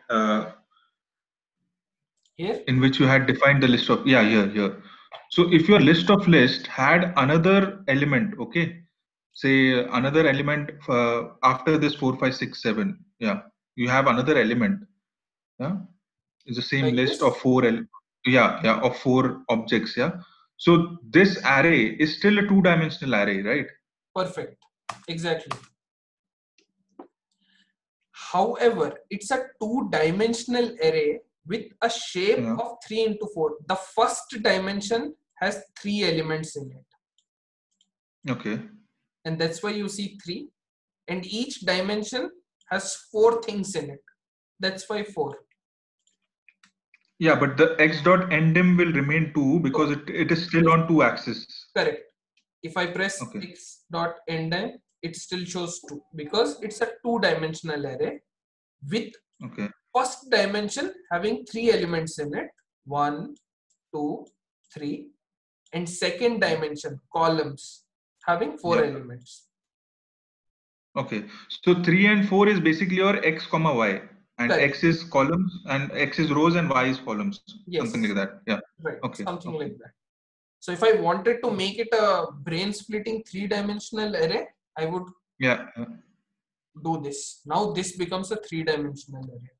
here, in which you had defined the list of here. So if your list of list had another element, okay, say another element after this 4, 5, 6, 7. Yeah, you have another element. Yeah, it's the same Like list this? of of 4 objects. Yeah. So this array is still a 2-dimensional array, right? Perfect. Exactly. However, it's a 2-dimensional array with a shape Yeah. of 3 into 4. The first dimension has 3 elements in it. Okay. And that's why you see 3. And each dimension has 4 things in it. That's why 4. Yeah, but the x dot endim will remain 2 because it is still on 2 axis. Correct. If I press Okay. x dot endim, it still shows 2 because it's a 2-dimensional array with Okay. first dimension having 3 elements in it. 1, 2, 3. And second dimension, columns, having 4 Yeah. elements. Okay. So 3 and 4 is basically your x comma y. And Correct. x is columns and x is rows and y is columns. Yes. Something like that. Yeah. Right. Okay. Something Okay. like that. So if I wanted to make it a brain splitting 3-dimensional array, I would Yeah. do this. Now this becomes a 3-dimensional array.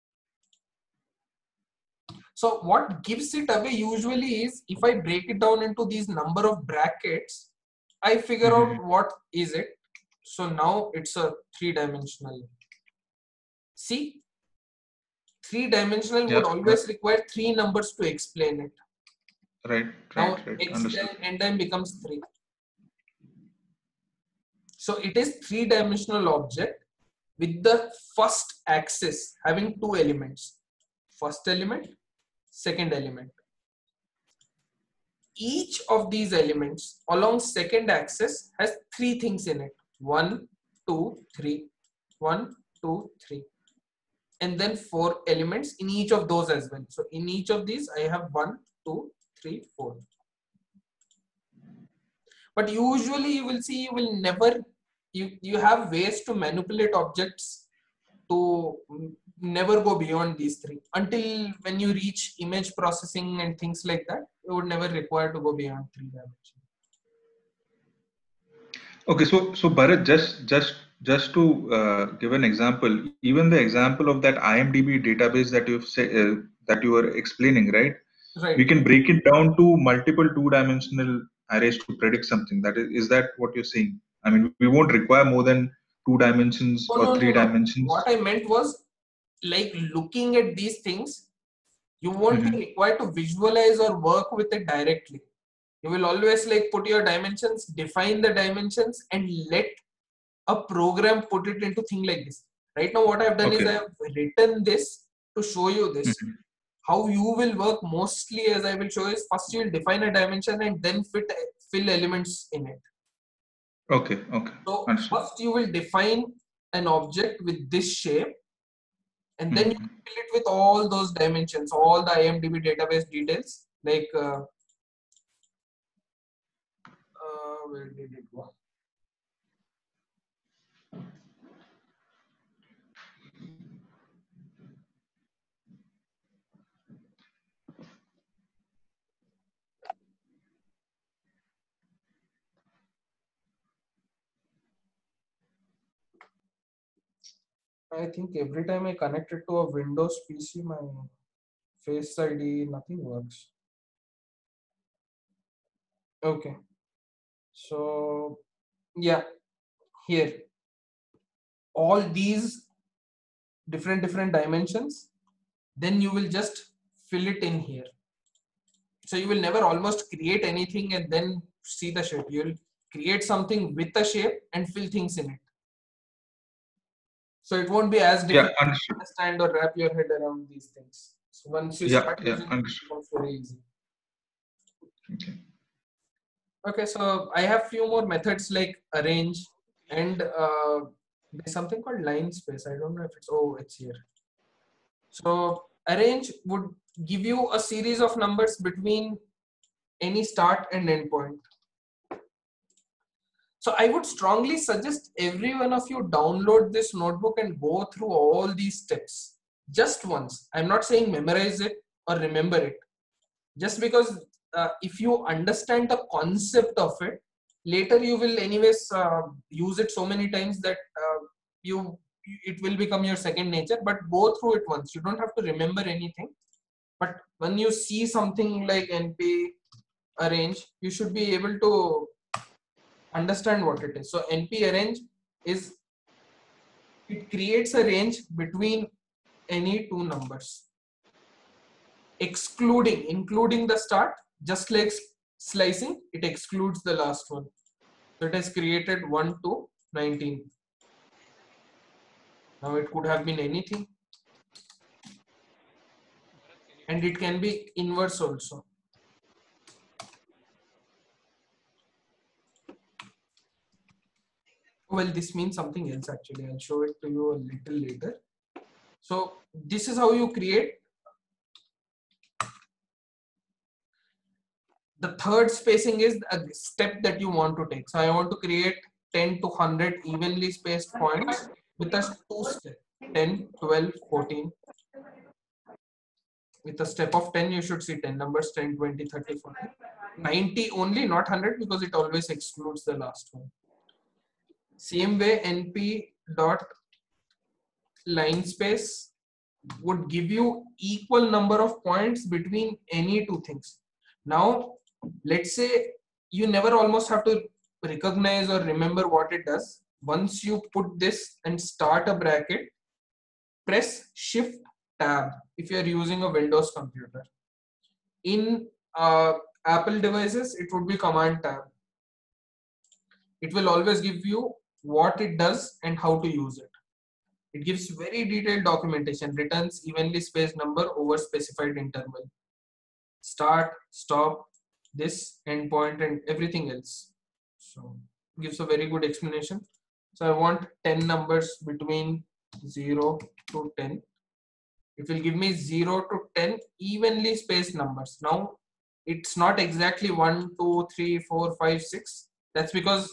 So what gives it away usually is if I break it down into these number of brackets, I figure out what is it. So now it's a 3-dimensional. See, 3-dimensional Yeah. would always require 3 numbers to explain it. Right. Now Right. Right. x Understood. endim becomes 3. So it is 3-dimensional object with the first axis having 2 elements. First element, second element. Each of these elements along second axis has 3 things in it. 1, 2, 3. 1, 2, 3. And then 4 elements in each of those as well. So in each of these, I have 1, 2, 3, 4. But usually you will see, you will never, you have ways to manipulate objects to never go beyond these 3. Until when you reach image processing and things like that, you would never require to go beyond 3 dimensions. Okay, so Bharat, just to give an example, even the example of that IMDb database that you've said that you were explaining, right? Right. We can break it down to multiple 2-dimensional arrays to predict something. Is that what you're saying? I mean, we won't require more than 2 dimensions or 3 dimensions. What I meant was, like, looking at these things, you won't be required to visualize or work with it directly. You will always like put your dimensions, define the dimensions, and let a program put it into thing like this. Right now what I've done is I have written this to show you this. How you will work mostly, as I will show, is first you will define a dimension and then fill elements in it. Okay. So Understood. first you will define an object with this shape, and then you fill it with all those dimensions, all the IMDb database details, like where did it go? I think every time I connect it to a Windows PC, my Face ID, nothing works. Okay. So, yeah, here, all these different dimensions, then you will just fill it in here. So you will never almost create anything and then see the shape. You will create something with a shape and fill things in it. So it won't be as difficult to understand or wrap your head around these things. So once you start using it, it becomes very easy. Okay, so I have few more methods like arrange and there's something called line space. I don't know if it's here. So arrange would give you a series of numbers between any start and end point. So I would strongly suggest every one of you download this notebook and go through all these steps just once. I'm not saying memorize it or remember it. Just because if you understand the concept of it, later you will anyways use it so many times that it will become your second nature. But go through it once. You don't have to remember anything. But when you see something like NP arrange, you should be able to understand what it is. So NP arrange is, it creates a range between any two numbers, including the start. Just like slicing, it excludes the last one. So it has created 1 to 19. Now it could have been anything, and it can be inverse also. Well, this means something else actually. I'll show it to you a little later. So this is how you create. The third spacing is a step that you want to take. So I want to create 10 to 100 evenly spaced points with a 2-step, 10, 12, 14. With a step of 10, you should see 10 numbers, 10, 20, 30, 40. 90 only, not 100, because it always excludes the last one. Same way, NP dot line space would give you equal number of points between any two things. Now, let's say you never almost have to recognize or remember what it does. Once you put this and start a bracket, press Shift Tab if you are using a Windows computer. In Apple devices, it would be Command Tab. It will always give you what it does and how to use it. It gives very detailed documentation, returns evenly spaced number over specified interval. Start, stop, this endpoint, and everything else. So it gives a very good explanation. So I want 10 numbers between 0 to 10. It will give me 0 to 10 evenly spaced numbers. Now it's not exactly 1, 2, 3, 4, 5, 6. That's because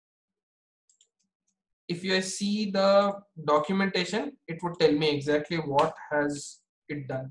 if you see the documentation, it would tell me exactly what has it done.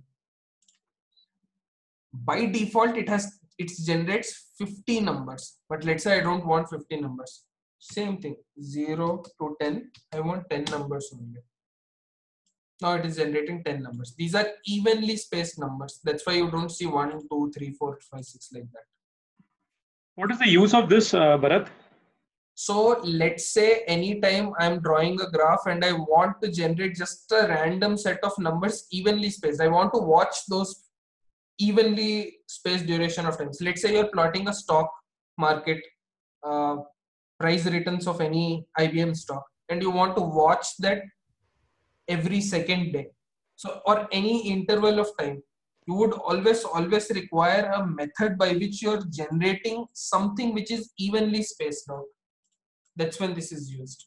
By default, it generates 50 numbers, but let's say I don't want 50 numbers. Same thing, 0 to 10. I want 10 numbers only. Now it is generating 10 numbers. These are evenly spaced numbers. That's why you don't see 1, 2, 3, 4, 5, 6 like that. What is the use of this, Bharat? So let's say anytime I'm drawing a graph and I want to generate just a random set of numbers evenly spaced. I want to watch those evenly spaced duration of time. So let's say you're plotting a stock market price returns of any IBM stock, and you want to watch that every second day. So, or any interval of time, you would always require a method by which you're generating something which is evenly spaced out. That's when this is used.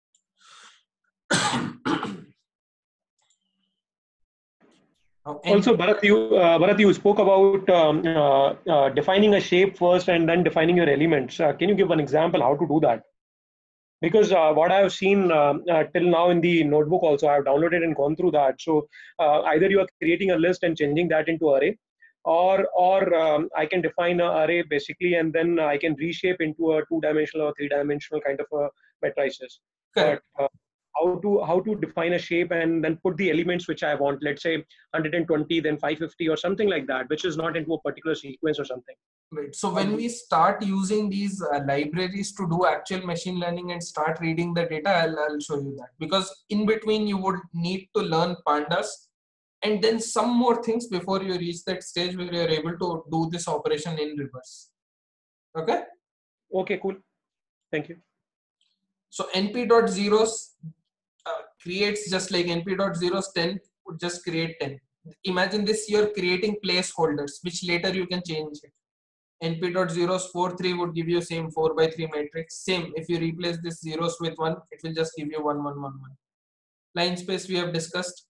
Also, Bharat, you spoke about defining a shape first and then defining your elements. Can you give an example how to do that? Because what I have seen till now in the notebook also, I have downloaded and gone through that. So either you are creating a list and changing that into array, or I can define an array basically, and then I can reshape into a 2-dimensional or 3-dimensional kind of a matrices. But how to define a shape and then put the elements which I want, let's say 120, then 550 or something like that, which is not into a particular sequence or something. Right. So when we start using these libraries to do actual machine learning and start reading the data, I'll show you that. Because in between you would need to learn pandas and then some more things before you reach that stage where you're able to do this operation in reverse. Okay? Okay, cool. Thank you. So np.zeros creates just like np.zeros 10 would just create 10. Imagine this, you're creating placeholders, which later you can change it. np.zeros 43 would give you same 4x3 matrix. Same, if you replace this zeros with 1, it will just give you 1, 1, 1, 1. Line space we have discussed.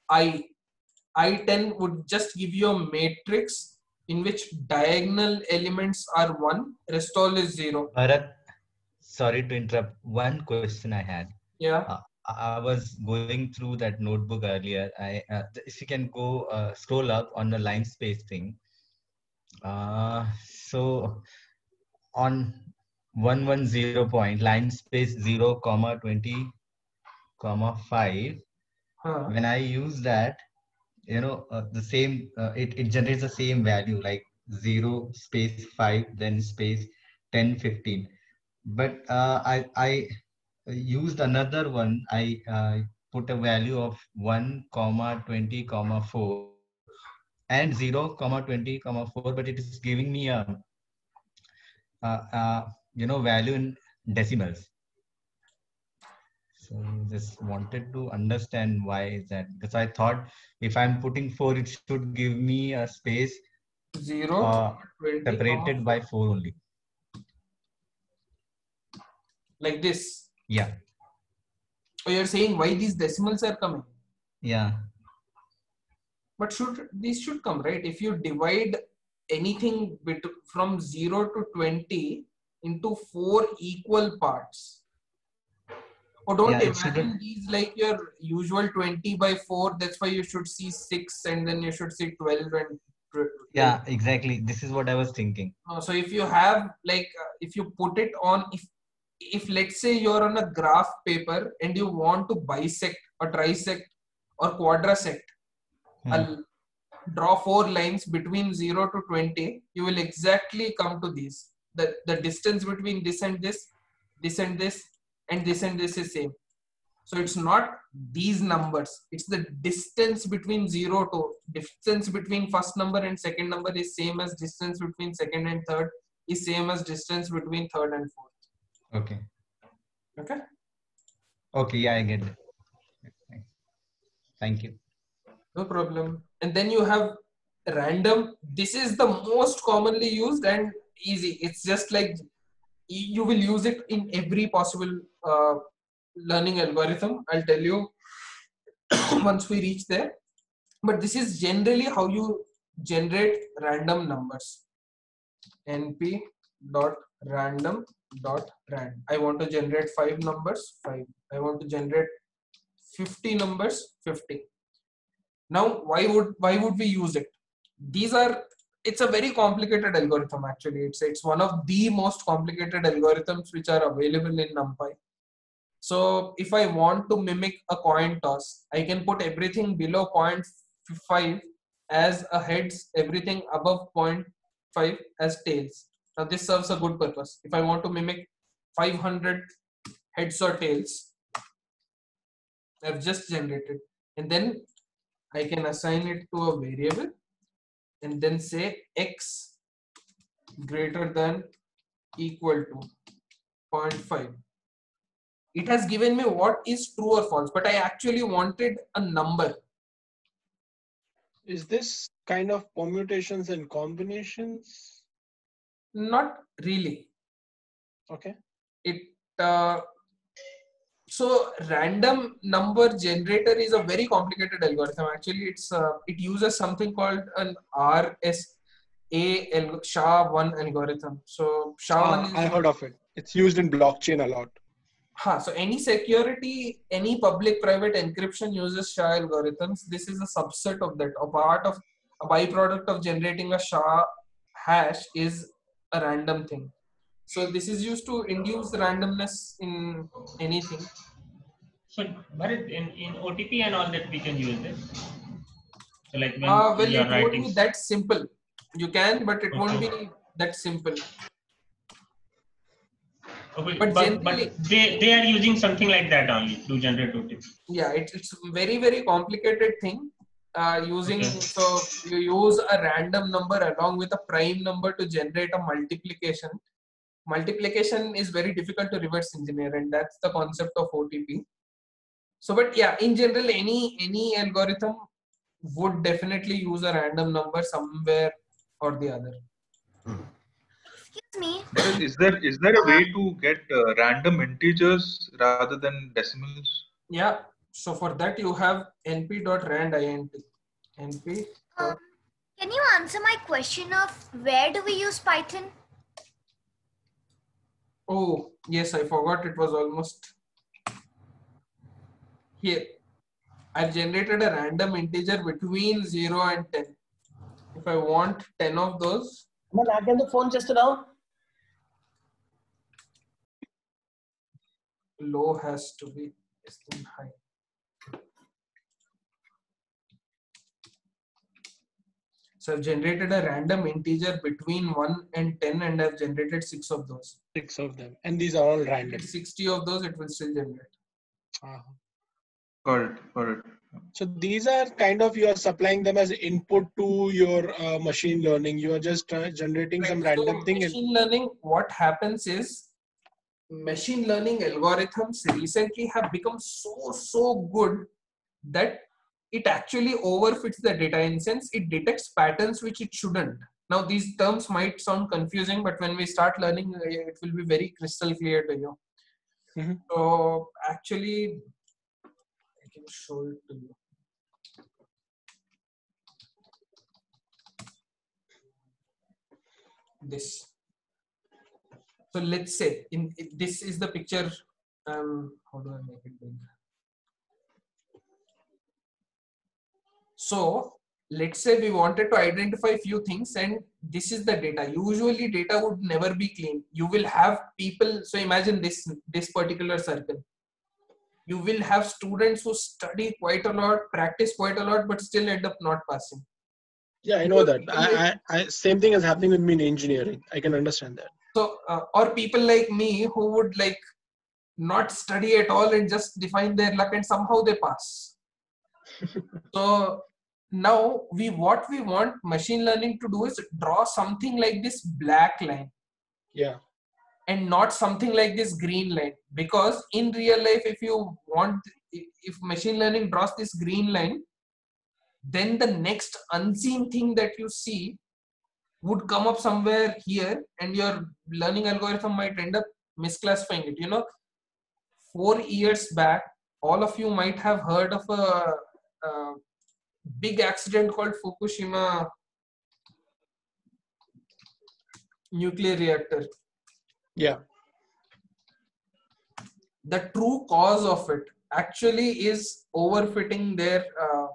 I10 would just give you a matrix in which diagonal elements are 1, rest all is 0. Bharat, sorry to interrupt. One question I had. Yeah. I was going through that notebook earlier. If you can go scroll up on the line space thing. So on 110 point line space 0, 20, 5. When I use that, the same, it generates the same value like 0 space 5, then space 10, 15. But I used another one. I put a value of 1, 20, 4 and 0, 20, 4, but it is giving me a value in decimals. So just wanted to understand why is that, because I thought if I'm putting 4, it should give me a space 0, 20, separated by 4 only. Like this. Yeah. Oh, you're saying why these decimals are coming? Yeah. But these should come, right? If you divide anything from 0 to 20 into 4 equal parts. Or don't imagine these like your usual 20 by 4. That's why you should see 6 and then you should see 12 and 12. Yeah, exactly. This is what I was thinking. So if you have like, if you put it on, if let's say you're on a graph paper and you want to bisect or trisect or quadrasect, draw 4 lines between 0 to 20, you will exactly come to these. The distance between this and this, this and this, and this and this is same. So it's not these numbers, it's the distance between 0 to distance between first number and second number is same as distance between second and third is same as distance between third and fourth. Okay. Okay. Okay. Yeah, I get it. Thank you. No problem. And then you have random. This is the most commonly used and easy. It's just like you will use it in every possible learning algorithm. I'll tell you once we reach there. But this is generally how you generate random numbers. np.random.rand. I want to generate 5 numbers, 5. I want to generate 50 numbers, 50. Now, why would we use it? It's a very complicated algorithm actually. It's one of the most complicated algorithms which are available in NumPy. So if I want to mimic a coin toss, I can put everything below 0.5 as a heads, everything above 0.5 as tails. Now this serves a good purpose. If I want to mimic 500 heads or tails, I've just generated, and then I can assign it to a variable and then say x greater than equal to 0.5. It has given me what is true or false, but I actually wanted a number. Is this kind of permutations and combinations? Not really. Okay. So random number generator is a very complicated algorithm. Actually, it uses something called an RSA SHA-1 algorithm. So SHA-1 I heard of it. It's used in blockchain a lot. So any security, any public-private encryption uses SHA algorithms. This is a subset of that. A byproduct of generating a SHA hash is a random thing. So this is used to induce randomness in anything. So, Bharat, in OTP and all that we can use this. So like when well, you are it writing, won't be that simple. You can, but it won't be that simple. Okay, but they are using something like that only to generate OTP. Yeah, it's very, very complicated thing. So you use a random number along with a prime number to generate a multiplication. Multiplication is very difficult to reverse engineer, and that's the concept of OTP. So, but yeah, in general, any algorithm would definitely use a random number somewhere or the other. Excuse me. Is there a way to get random integers rather than decimals? Yeah. So for that you have np.randint. np. Can you answer my question of where do we use Python? Oh yes, I forgot. It was almost here. I've generated a random integer between 0 and 10. If I want 10 of those, phone just now. low has to be less than high. So I've generated a random integer between 1 and 10 and I've generated 6 of those. 6 of them. And these are all random. 60 of those, it will still generate. Got it. Got it. So these are kind of, you are supplying them as input to your machine learning. You are just generating some random thing. Machine learning, what happens is machine learning algorithms recently have become so good that it actually overfits the data, in sense it detects patterns which it shouldn't. Now these terms might sound confusing, but when we start learning, it will be very crystal clear to you. Mm-hmm. So actually, I can show it to you. This. So let's say this is the picture. How do I make it big? So let's say we wanted to identify a few things, and this is the data. Usually data would never be clean. You will have people. So imagine this particular circle. You will have students who study quite a lot, practice quite a lot, but still end up not passing. Yeah, I know that. I same thing is happening with me in engineering. I can understand that. So, or people like me who would like not study at all and just define their luck and somehow they pass. So now what we want machine learning to do is draw something like this black line. Yeah. And not something like this green line, because in real life, if machine learning draws this green line, then the next unseen thing that you see would come up somewhere here, and your learning algorithm might end up misclassifying it. You know, 4 years back, all of you might have heard of a big accident called Fukushima nuclear reactor. Yeah. The true cause of it actually is overfitting their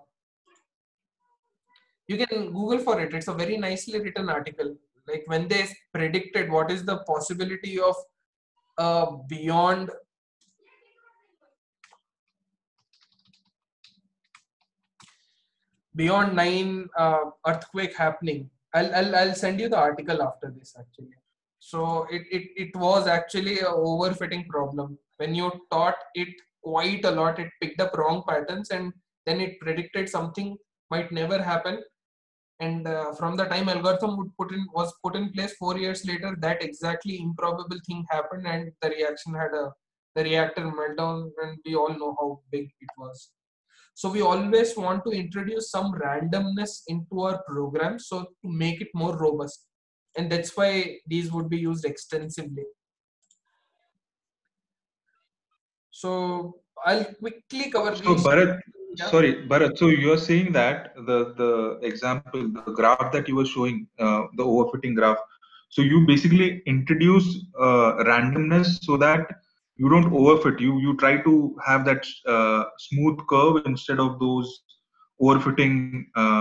you can Google for it. It's a very nicely written article. Like when they predicted what is the possibility of beyond beyond 9 earthquake happening. I'll send you the article after this actually. So it was actually a overfitting problem. When you taught it quite a lot, it picked up wrong patterns and then it predicted something might never happen. And from the time algorithm was put in place 4 years later, that exactly improbable thing happened, and the reactor meltdown, and we all know how big it was. So we always want to introduce some randomness into our program, so to make it more robust, and that's why these would be used extensively. So I'll quickly cover these. So Bharat, sorry, Bharat. So you're saying that the example, the graph that you were showing, the overfitting graph. So you basically introduce randomness so that you don't overfit. You try to have that smooth curve instead of those overfitting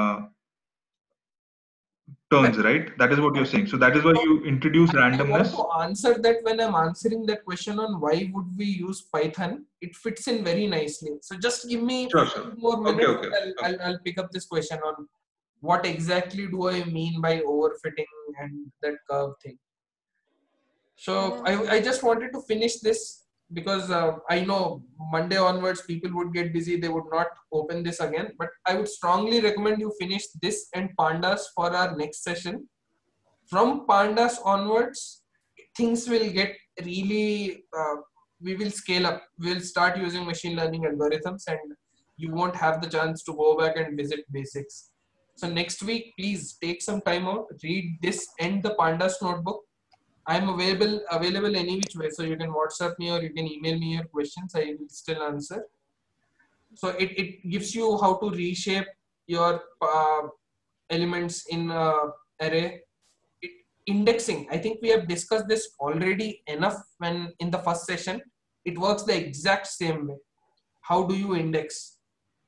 turns, right? That is what you're saying. So that is why you introduce randomness. I want to answer that when I'm answering that question on why would we use Python. It fits in very nicely. So just give me sure. more minutes. Okay. I'll pick up this question on what exactly do I mean by overfitting and that curve thing. So I just wanted to finish this because I know Monday onwards people would get busy. They would not open this again, but I would strongly recommend you finish this and pandas for our next session. From pandas onwards, things will get really, we will scale up. We'll start using machine learning algorithms and you won't have the chance to go back and visit basics. So next week, please take some time out, read this and the pandas notebook. I'm available any which way. So you can WhatsApp me or you can email me your questions. I will still answer. So it gives you how to reshape your elements in array. Indexing, I think we have discussed this already enough when in the first session. It works the exact same way. How do you index?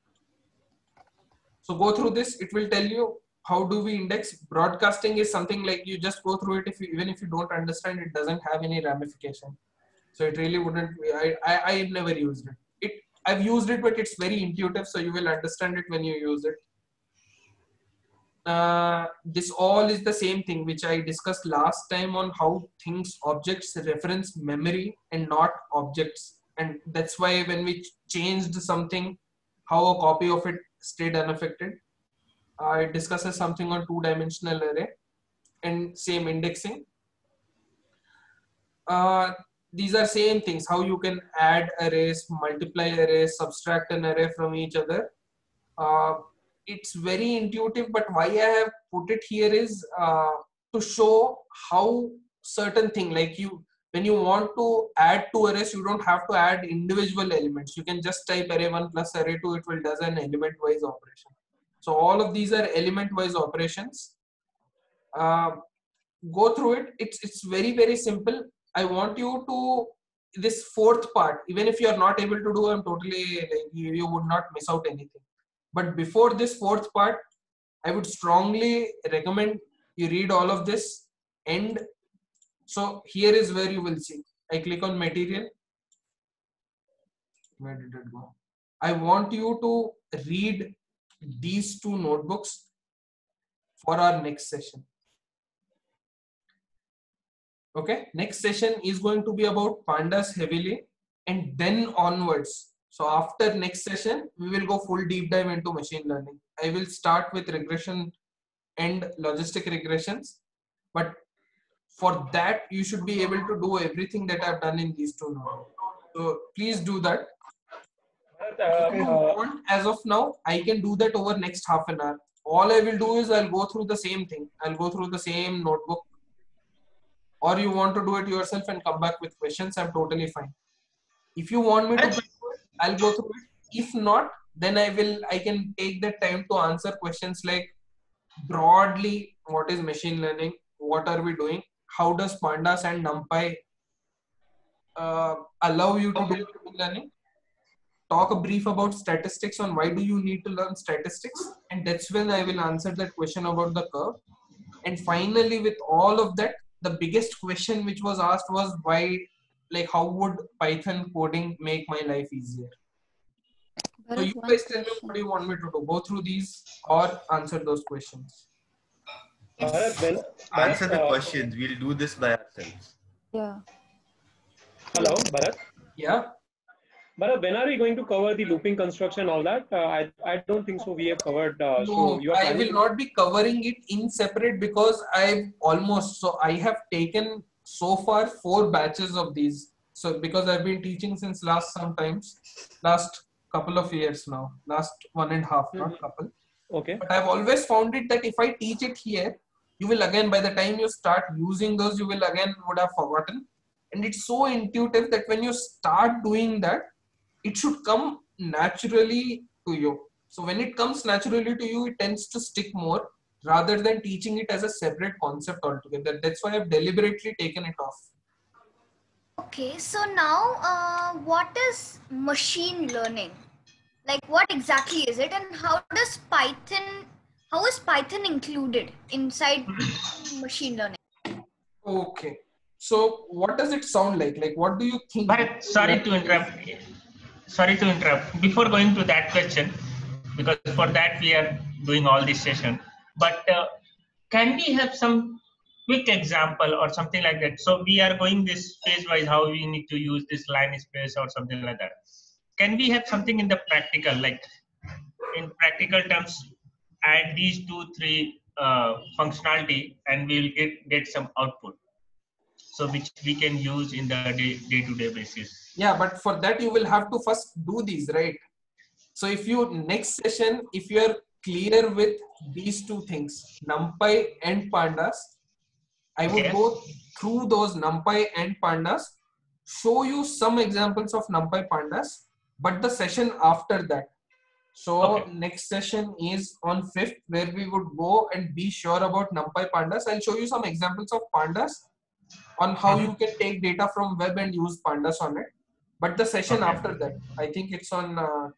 So go through this. It will tell you how do we index. Broadcasting is something like you just go through it. Even if you don't understand, it doesn't have any ramification. So it really wouldn't be, I've never used it. I've used it, but it's very intuitive, so you will understand it when you use it. This all is the same thing which I discussed last time on how objects reference memory and not objects. And that's why when we changed something, how a copy of it stayed unaffected. It discusses something on two-dimensional array and same indexing. These are same things, how you can add arrays, multiply arrays, subtract an array from each other. It's very intuitive, but why I have put it here is to show how certain thing, like when you want to add two arrays, you don't have to add individual elements. You can just type array 1 plus array 2, it will does an element wise operation. So all of these are element wise operations. Go through it. It's very, very simple. I want you to, this fourth part, even if you are not able to do, I'm totally, like, you would not miss out anything. But before this fourth part, I would strongly recommend you read all of this. And so here is where you will see. I click on material. Where did it go? I want you to read these two notebooks for our next session. Okay, next session is going to be about pandas heavily, and then onwards. So after next session, we will go full deep dive into machine learning. I will start with regression and logistic regressions, but for that you should be able to do everything that I've done in these two notebooks. So please do that. If you want, as of now, I can do that over next half an hour. All I will do is I'll go through the same thing. I'll go through the same notebook. Or you want to do it yourself and come back with questions, I'm totally fine. If you want me to do it, I'll go through it. If not, then I can take the time to answer questions like broadly, what is machine learning? What are we doing? How does pandas and NumPy allow you to do machine learning? Talk a brief about statistics on why do you need to learn statistics, and that's when I will answer that question about the curve. And finally, with all of that, the biggest question which was asked was why, like, how would Python coding make my life easier? So you guys tell me, what do you want me to do? Go through these or answer those questions? Answer the questions. We'll do this by ourselves. Yeah. Hello, Bharat. Yeah. Bharat, when are we going to cover the looping construction and all that? I don't think so. We have covered. No, so you are I will not be covering it in separate because I have taken so far 4 batches of these. So because I've been teaching since last couple of years now, last 1.5, not couple. Okay. But I've always found it that if I teach it here, you will again, by the time you start using those, you will again would have forgotten. And it's so intuitive that when you start doing that, it should come naturally to you. So when it comes naturally to you, it tends to stick more rather than teaching it as a separate concept altogether. That's why I've deliberately taken it off. Okay, so now what is machine learning? Like, what exactly is it, and how is Python included inside machine learning? Okay, so what does it sound like? Like, what do you think? Bharat, sorry to interrupt. Before going to that question, because for that we are doing all this session, but can we have some quick example or something like that? So we are going this phase-wise, how we need to use this line space or something like that. Can we have something in the practical, like in practical terms, add these 2-3 functionality and we'll get some output, so which we can use in the day-to-day basis? Yeah, but for that you will have to first do these, right? So if you next session, if you are clear with these 2 things, NumPy and pandas, I would go through those NumPy and pandas, show you some examples of NumPy pandas, but the session after that. So next session is on 5th, where we would go and be sure about NumPy pandas. I'll show you some examples of pandas on how you can take data from web and use pandas on it. But the session after that, I think it's on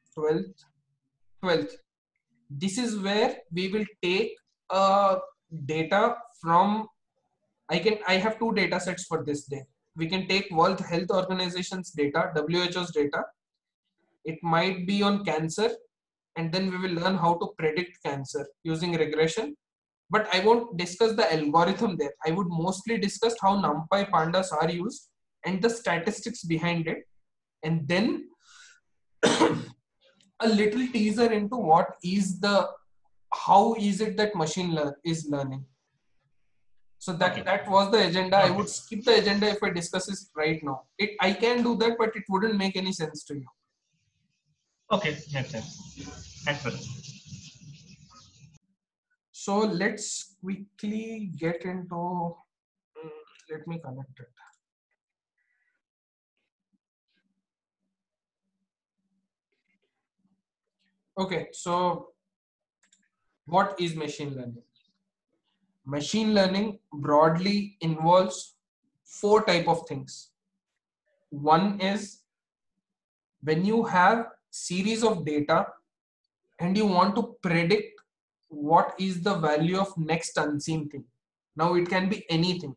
12th. This is where we will take data from, I have 2 data sets for this day. We can take World Health Organization's data, WHO's data. It might be on cancer, and then we will learn how to predict cancer using regression. But I won't discuss the algorithm there. I would mostly discuss how NumPy pandas are used and the statistics behind it. And then a little teaser into how is it that machine is learning. So that was the agenda. I would skip the agenda if I discuss this right now. I can do that, but it wouldn't make any sense to you. Okay, makes sense. Thanks for that. So let's quickly get into, let me connect it. Okay, so what is machine learning? Machine learning broadly involves 4 types of things. One is when you have series of data and you want to predict what is the value of next unseen thing. Now it can be anything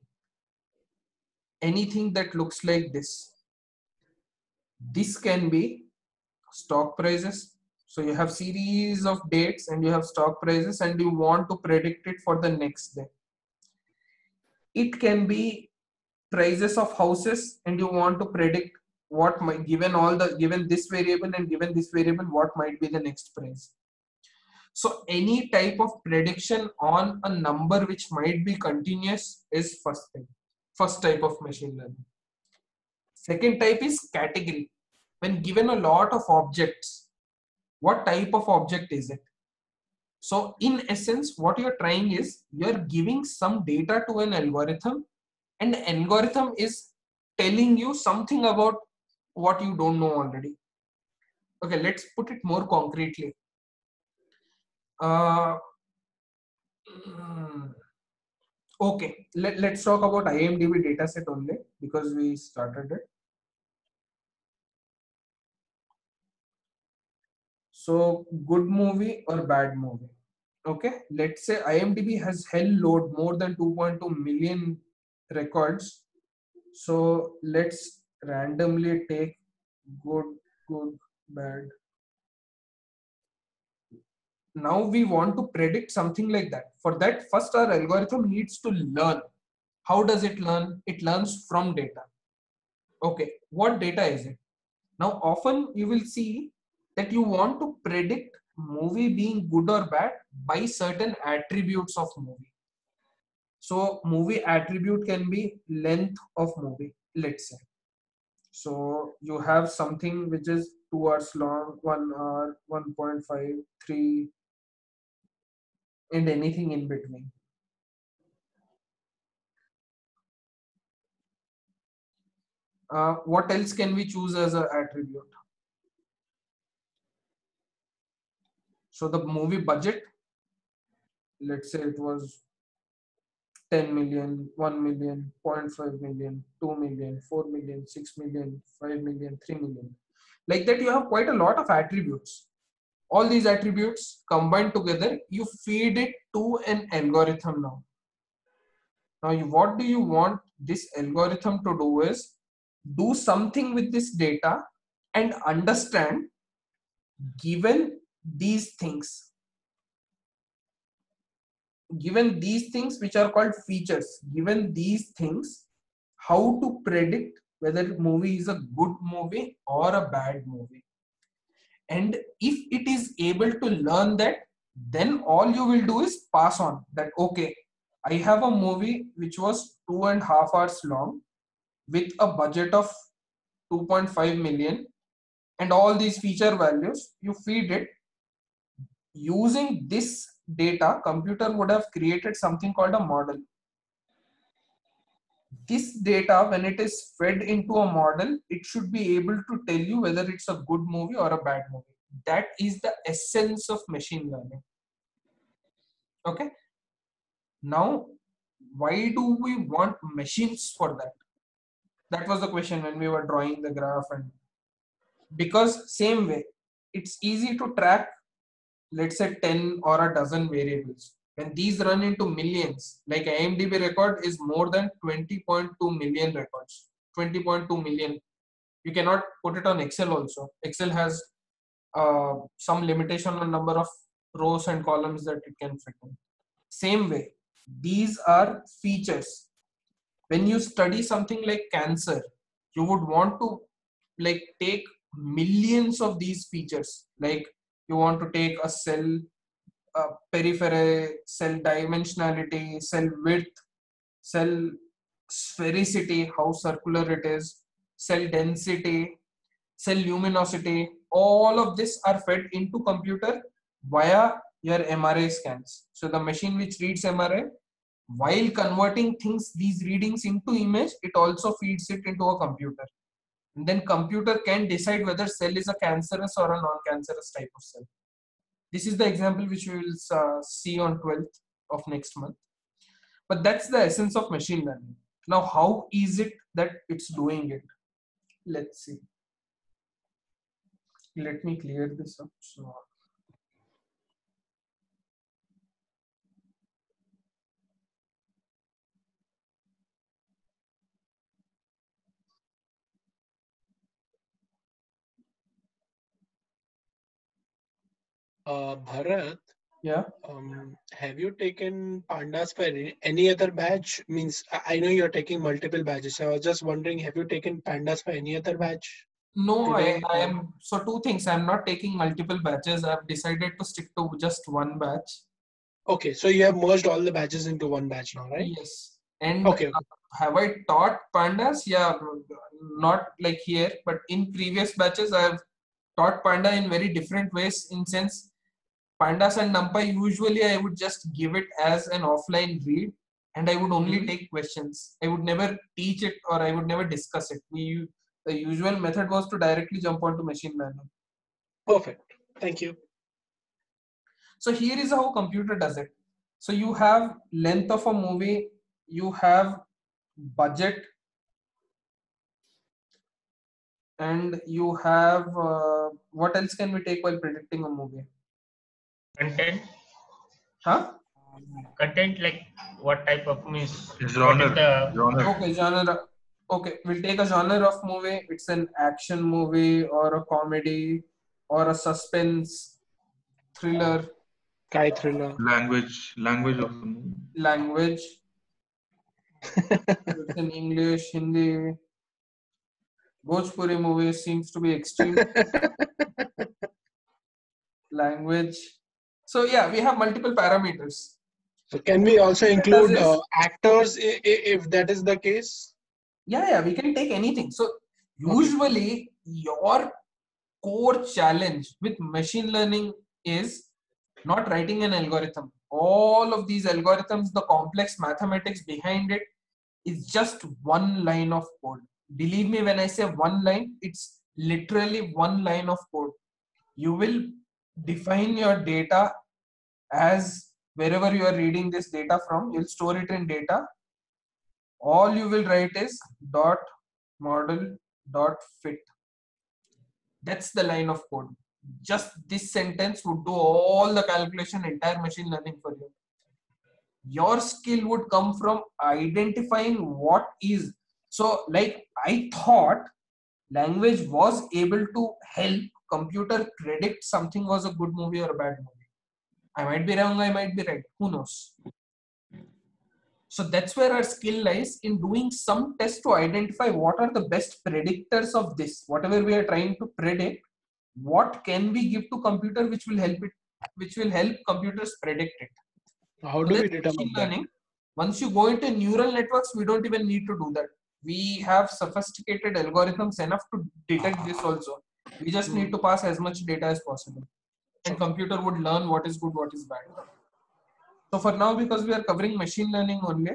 that looks like this. This can be stock prices. So you have series of dates and you have stock prices and you want to predict it for the next day. It can be prices of houses and you want to predict what might, given this variable and given this variable, what might be the next price. So any type of prediction on a number which might be continuous is first type of machine learning. Second type is category. When given a lot of objects, what type of object is it? So in essence, what you're trying is you're giving some data to an algorithm, and the algorithm is telling you something about what you don't know already. Okay, let's put it more concretely. Okay, let's talk about IMDb dataset only because we started it. So good movie or bad movie? Okay, let's say IMDb has hell load more than 2.2 million records. So let's randomly take good, bad. Now we want to predict something like that. For that, first our algorithm needs to learn. How does it learn? It learns from data. Okay, what data is it? Now often you will see that you want to predict movie being good or bad by certain attributes of movie. So movie attribute can be length of movie, let's say. So you have something which is 2 hours long, 1 hour, 1.5, 3, and anything in between. What else can we choose as an attribute? So the movie budget, let's say it was 10 million, 1 million, 0.5 million, 2 million, 4 million, 6 million, 5 million, 3 million. Like that, you have quite a lot of attributes. All these attributes combined together, you feed it to an algorithm now. Now, what do you want this algorithm to do is do something with this data and understand, given these things which are called features, given these things, how to predict whether movie is a good movie or a bad movie. And if it is able to learn that, then all you will do is pass on that, okay, I have a movie which was 2.5 hours long with a budget of 2.5 million and all these feature values, you feed it. Using this data, computer would have created something called a model. This data, when it is fed into a model, it should be able to tell you whether it's a good movie or a bad movie. That is the essence of machine learning. Okay. Now, why do we want machines for that? That was the question when we were drawing the graph. And because same way, it's easy to track, let's say 10 or a dozen variables. When these run into millions, like IMDb record is more than 20.2 million records. 20.2 million. You cannot put it on Excel also. Excel has some limitation on number of rows and columns that it can fit in. Same way, these are features. When you study something like cancer, you would want to like take millions of these features. Like you want to take a cell periphery, cell dimensionality, cell width, cell sphericity, how circular it is, cell density, cell luminosity. All of this are fed into computer via your MRI scans. So the machine which reads MRI, while converting these readings into image, it also feeds it into a computer. And then computer can decide whether cell is a cancerous or a non-cancerous type of cell. This is the example which we will see on 12th of next month. But that's the essence of machine learning. Now, how is it that it's doing it? Let's see. Let me clear this up. So, Bharat, yeah. Have you taken pandas for any other batch? Means I know you're taking multiple batches. So I was just wondering, have you taken pandas for any other batch? No, today? I am. So two things. I'm not taking multiple batches. I've decided to stick to just one batch. Okay, so you have merged all the batches into one batch now, right? Yes. And okay. Have I taught pandas? Yeah, not like here, but in previous batches, I've taught panda in very different ways. In sense, pandas and NumPy, usually I would just give it as an offline read, and I would only take questions. I would never teach it, or I would never discuss it. The usual method was to directly jump onto machine learning. Perfect. Thank you. So here is how computer does it. So you have length of a movie, you have budget, and you have what else can we take while predicting a movie? Content. Huh? Content, like what type of means? Genre. Okay, genre. Okay, we'll take a genre of movie. It's an action movie or a comedy or a suspense thriller. Thriller. Language of the movie. Language. It's in English, Hindi. Bhojpuri movie seems to be extreme. Language. So yeah, we have multiple parameters. So can we also include actors if that is the case? Yeah, we can take anything. So usually your core challenge with machine learning is not writing an algorithm. All of these algorithms, the complex mathematics behind it is just one line of code. Believe me when I say one line, it's literally one line of code. You will define your data as wherever you are reading this data from, you'll store it in data. All you will write is dot model dot fit. That's the line of code. Just this sentence would do all the calculation, entire machine learning for you. Your skill would come from identifying what is. So like I thought language was able to help computer predict something was a good movie or a bad movie. I might be wrong, I might be right, who knows. So that's where our skill lies, in doing some tests to identify what are the best predictors of this. Whatever we are trying to predict, what can we give to computer which will help it, which will help computers predict it. How do we determine that? Learning. Once you go into neural networks, we don't even need to do that. We have sophisticated algorithms enough to detect this also. We just need to pass as much data as possible. And computer would learn what is good, what is bad. So for now, because we are covering machine learning only,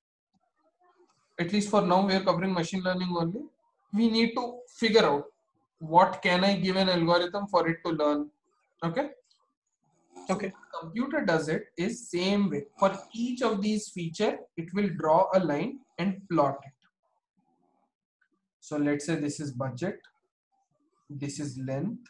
at least for now we are covering machine learning only, we need to figure out what can I give an algorithm for it to learn. Okay. Okay. So computer does it is same way. For each of these feature, it will draw a line and plot it. So let's say this is budget, this is length,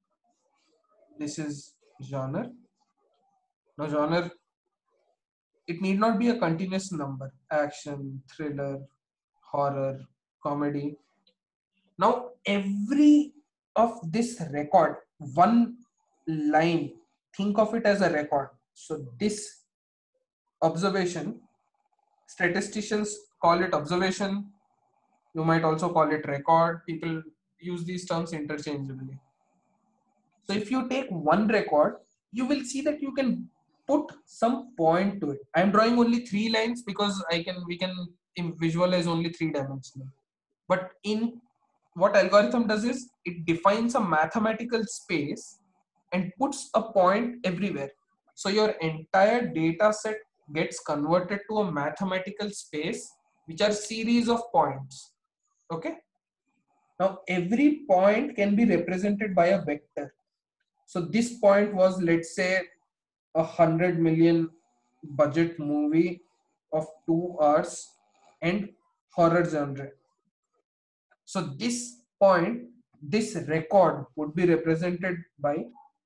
this is genre. Now genre it need not be a continuous number. Action, thriller, horror, comedy. Now every of this record, one line, think of it as a record. So this observation, statisticians call it observation. You might also call it record. People use these terms interchangeably. So if you take one record, you will see that you can put some point to it. I'm drawing only 3 lines because we can visualize only 3 dimensional. But in what algorithm does is it defines a mathematical space and puts a point everywhere. So your entire data set gets converted to a mathematical space, which are series of points. Okay. Now every point can be represented by a vector. So this point was, let's say, 100 million budget movie of 2 hours and horror genre. So this point, this record would be represented by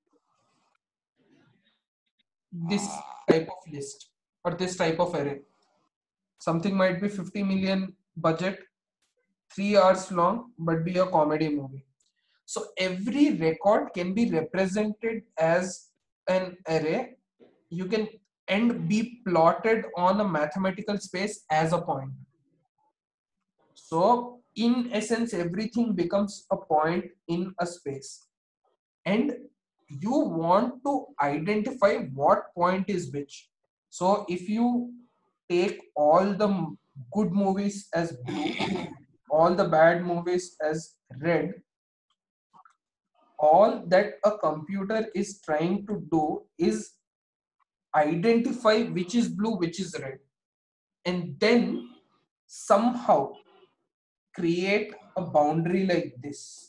this type of list or this type of array. Something might be 50 million budget, 3 hours long, but be a comedy movie. So every record can be represented as an array. You can and be plotted on a mathematical space as a point. So in essence, everything becomes a point in a space. And you want to identify what point is which. So if you take all the good movies as blue, all the bad movies as red, all that a computer is trying to do is identify which is blue, which is red, and then somehow create a boundary like this.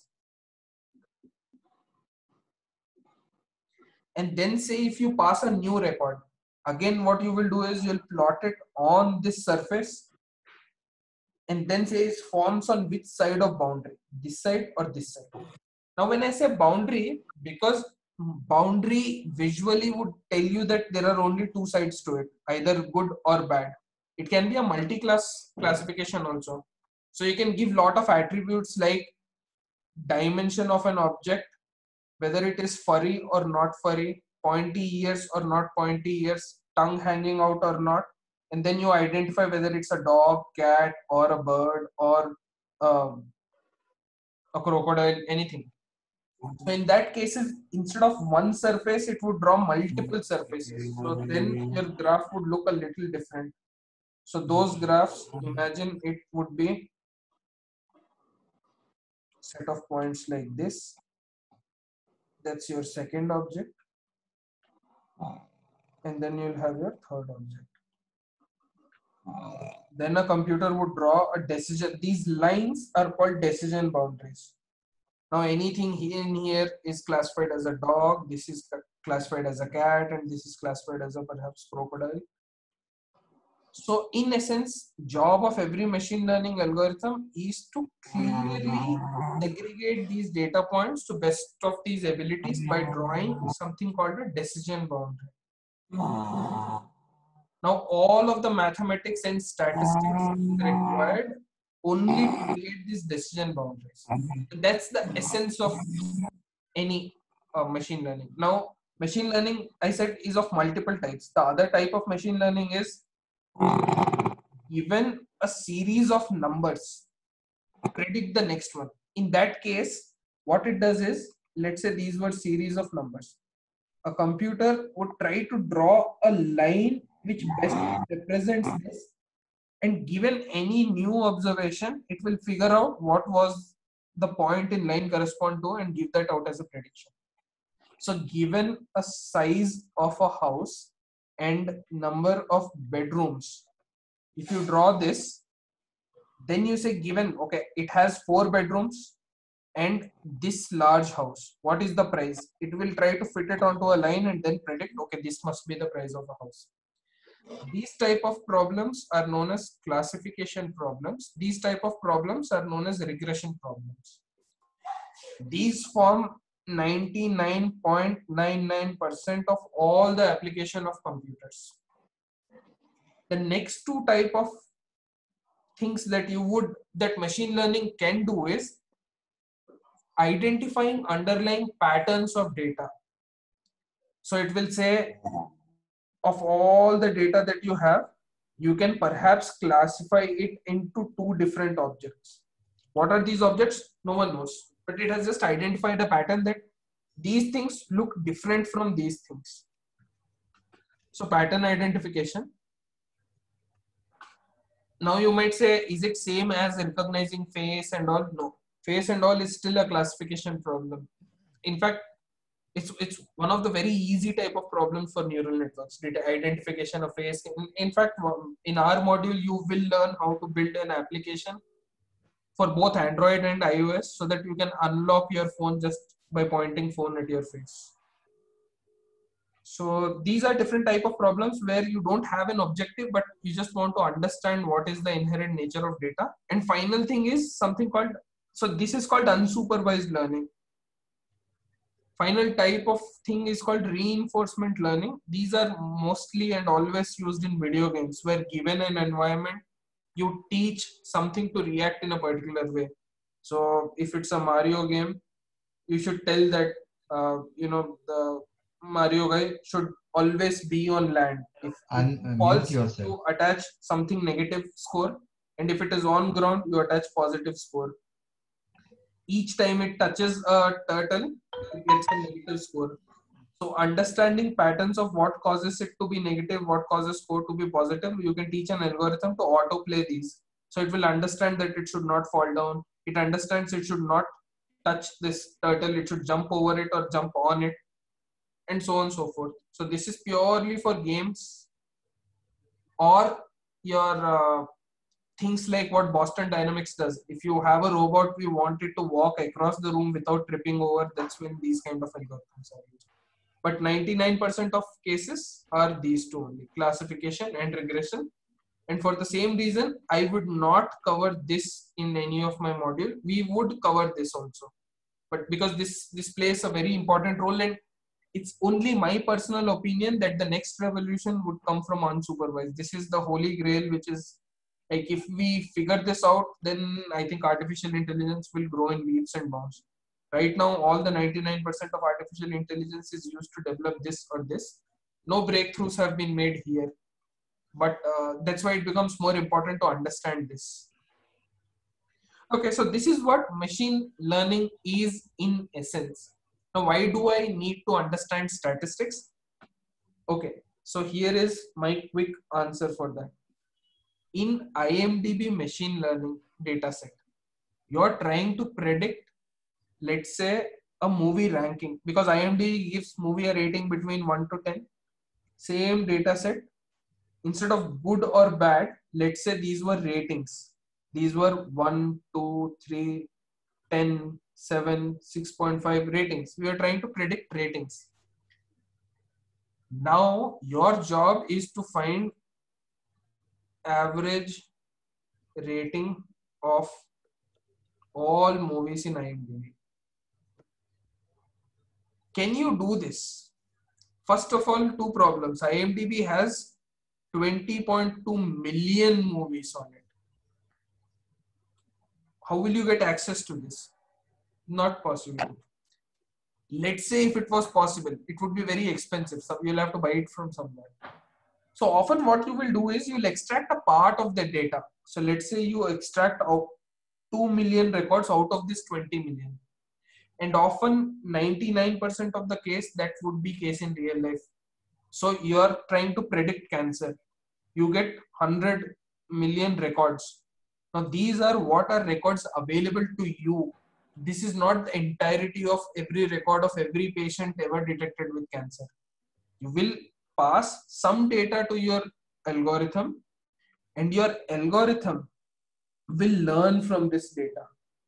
And then say if you pass a new record, again what you will do is you'll plot it on this surface and then say it forms on which side of boundary, this side or this side. Now when I say boundary, because boundary visually would tell you that there are only 2 sides to it, either good or bad. It can be a multi-class classification also. So you can give lot of attributes like dimension of an object, whether it is furry or not furry, pointy ears or not pointy ears, tongue hanging out or not, and then you identify whether it's a dog, cat, or a bird, or a crocodile, anything. So in that cases, instead of one surface, it would draw multiple surfaces. So then your graph would look a little different. So those graphs, imagine it would be set of points like this. That's your second object. And then you'll have your third object. Then a computer would draw a decision. These lines are called decision boundaries. Now anything in here is classified as a dog, this is classified as a cat, and this is classified as a perhaps crocodile. So in essence, job of every machine learning algorithm is to clearly aggregate these data points to best of these abilities by drawing something called a decision boundary. Now all of the mathematics and statistics required only to create these decision boundaries. That's the essence of any machine learning. Now machine learning, I said, is of multiple types. The other type of machine learning is given a series of numbers, predict the next one. In that case, what it does is, let's say these were series of numbers. A computer would try to draw a line which best represents this, and given any new observation, it will figure out what was the point in line correspond to and give that out as a prediction. So given a size of a house and number of bedrooms, if you draw this, then you say given, okay, it has 4 bedrooms and this large house, what is the price? It will try to fit it onto a line and then predict, okay, this must be the price of a house. These type of problems are known as classification problems. These type of problems are known as regression problems. These form 99.99% of all the application of computers. The next two type of things that machine learning can do is identifying underlying patterns of data. So it will say, of all the data that you have, you can perhaps classify it into two different objects. What are these objects? No one knows, but it has just identified a pattern that these things look different from these things. So pattern identification. Now you might say, is it same as recognizing face and all? No, face and all is still a classification problem. In fact, it's one of the very easy type of problems for neural networks, data identification of face. In fact, in our module, you will learn how to build an application for both Android and iOS so that you can unlock your phone just by pointing phone at your face. So these are different type of problems where you don't have an objective, but you just want to understand what is the inherent nature of data. And final thing is something called, so this is called unsupervised learning. Final type of thing is called reinforcement learning. These are mostly and always used in video games where given an environment, you teach something to react in a particular way. So if it's a Mario game, you should tell that, the Mario guy should always be on land. If it falls, you attach something negative score. And if it is on ground, you attach positive score. Each time it touches a turtle, it gets a negative score. So understanding patterns of what causes it to be negative, what causes score to be positive, you can teach an algorithm to autoplay these. So it will understand that it should not fall down. It understands it should not touch this turtle, it should jump over it or jump on it, and so on and so forth. So this is purely for games or your things like what Boston Dynamics does. If you have a robot, we want it to walk across the room without tripping over, that's when these kind of algorithms are used. But 99% of cases are these two only, classification and regression. And for the same reason, I would not cover this in any of my module. We would cover this also. But because this plays a very important role, and it's only my personal opinion that the next revolution would come from unsupervised. This is the holy grail, which is like, if we figure this out, then I think artificial intelligence will grow in leaps and bounds. Right now, all the 99% of artificial intelligence is used to develop this or this. No breakthroughs have been made here. But that's why it becomes more important to understand this. Okay, so this is what machine learning is in essence. Now, why do I need to understand statistics? Okay, so here is my quick answer for that. In IMDb machine learning dataset, you're trying to predict, let's say, a movie ranking, because IMDb gives movie a rating between 1 to 10. Same dataset, instead of good or bad, let's say these were ratings. These were 1, 2, 3, 10, 7, 6.5 ratings. We are trying to predict ratings. Now, your job is to find average rating of all movies in IMDb. Can you do this? First of all, two problems. IMDb has 20.2 million movies on it. How will you get access to this? Not possible. Let's say if it was possible, it would be very expensive. So you'll have to buy it from somewhere. So often what you will do is you'll extract a part of the data. So let's say you extract out 2 million records out of this 20 million. And often 99% of the case, that would be case in real life. So you're trying to predict cancer. You get 100 million records. Now these are what are records available to you. This is not the entirety of every record of every patient ever detected with cancer. You will pass some data to your algorithm, and your algorithm will learn from this data.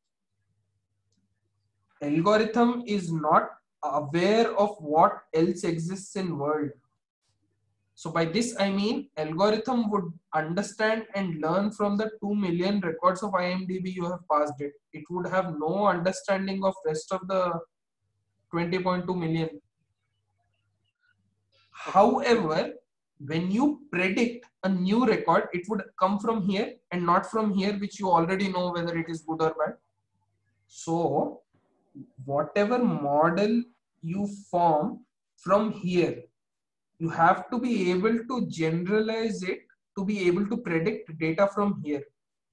Algorithm is not aware of what else exists in world. So by this I mean algorithm would understand and learn from the 2 million records of IMDb you have passed it. It would have no understanding of rest of the 20.2 million. However, when you predict a new record, it would come from here and not from here, which you already know whether it is good or bad. So whatever model you form from here, you have to be able to generalize it to be able to predict data from here.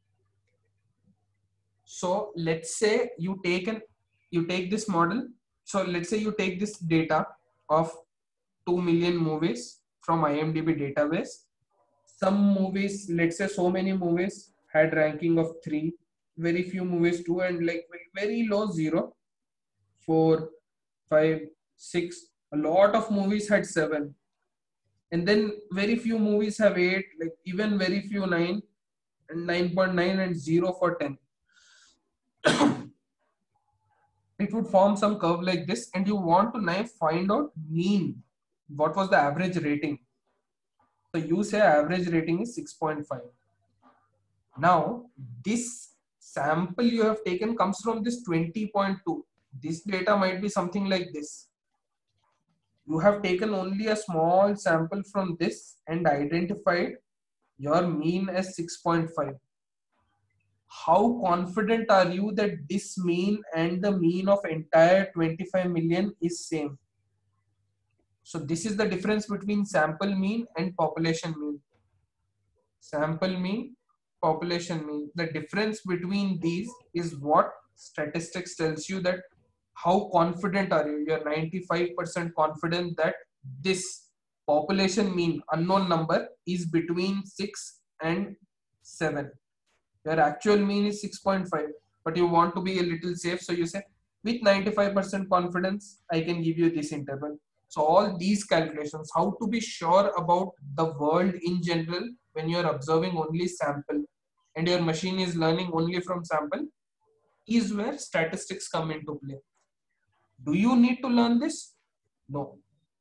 So let's say you take this model. So let's say you take this data of 2 million movies from IMDb database. Some movies, let's say so many movies had ranking of 3, very few movies 2, and like very low 0, 4, 5, 6. A lot of movies had 7. And then very few movies have 8, like even very few 9, and 9.9 and 0 for 10. It would form some curve like this, and you want to now find out mean. What was the average rating? So you say average rating is 6.5. Now this sample you have taken comes from this 20.2. This data might be something like this. You have taken only a small sample from this and identified your mean as 6.5. How confident are you that this mean and the mean of entire 25 million is same? So this is the difference between sample mean and population mean. Sample mean, population mean. The difference between these is what statistics tells you, that how confident are you? You're 95% confident that this population mean, unknown number, is between 6 and 7. Your actual mean is 6.5, but you want to be a little safe. So you say, with 95% confidence, I can give you this interval. So all these calculations, how to be sure about the world in general when you're observing only sample and your machine is learning only from sample, is where statistics come into play. Do you need to learn this? No.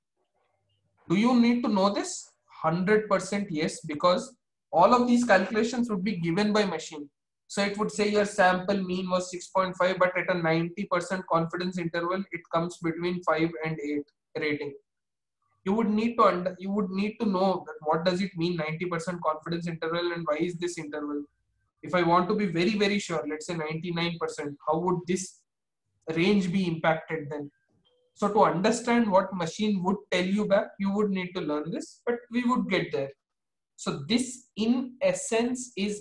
Do you need to know this? 100% yes, because all of these calculations would be given by machine. So it would say your sample mean was 6.5, but at a 90% confidence interval, it comes between 5 and 8 rating. You would need to know that what does it mean 90% confidence interval, and why is this interval? If I want to be very, very sure, let's say 99%, how would this range be impacted then? So to understand what machine would tell you back, you would need to learn this, but we would get there. So this in essence is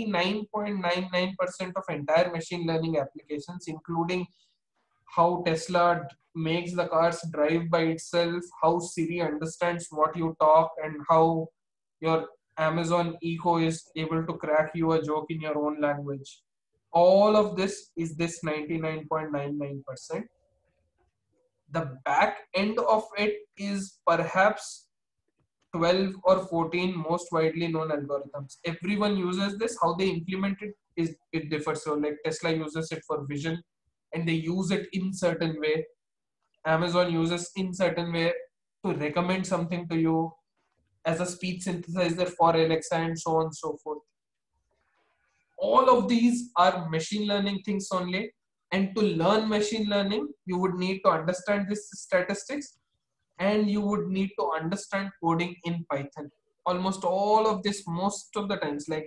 99.99% of entire machine learning applications, including how Tesla makes the cars drive by itself, how Siri understands what you talk, and how your Amazon Echo is able to crack you a joke in your own language. All of this is this 99.99%. The back end of it is perhaps 12 or 14 most widely known algorithms. Everyone uses this. How they implement it differs. So like Tesla uses it for vision, and they use it in certain way. Amazon uses in certain way to recommend something to you as a speech synthesizer for Alexa, and so on and so forth. All of these are machine learning things only. And to learn machine learning, you would need to understand this statistics, and you would need to understand coding in Python. Almost all of this, most of the times, like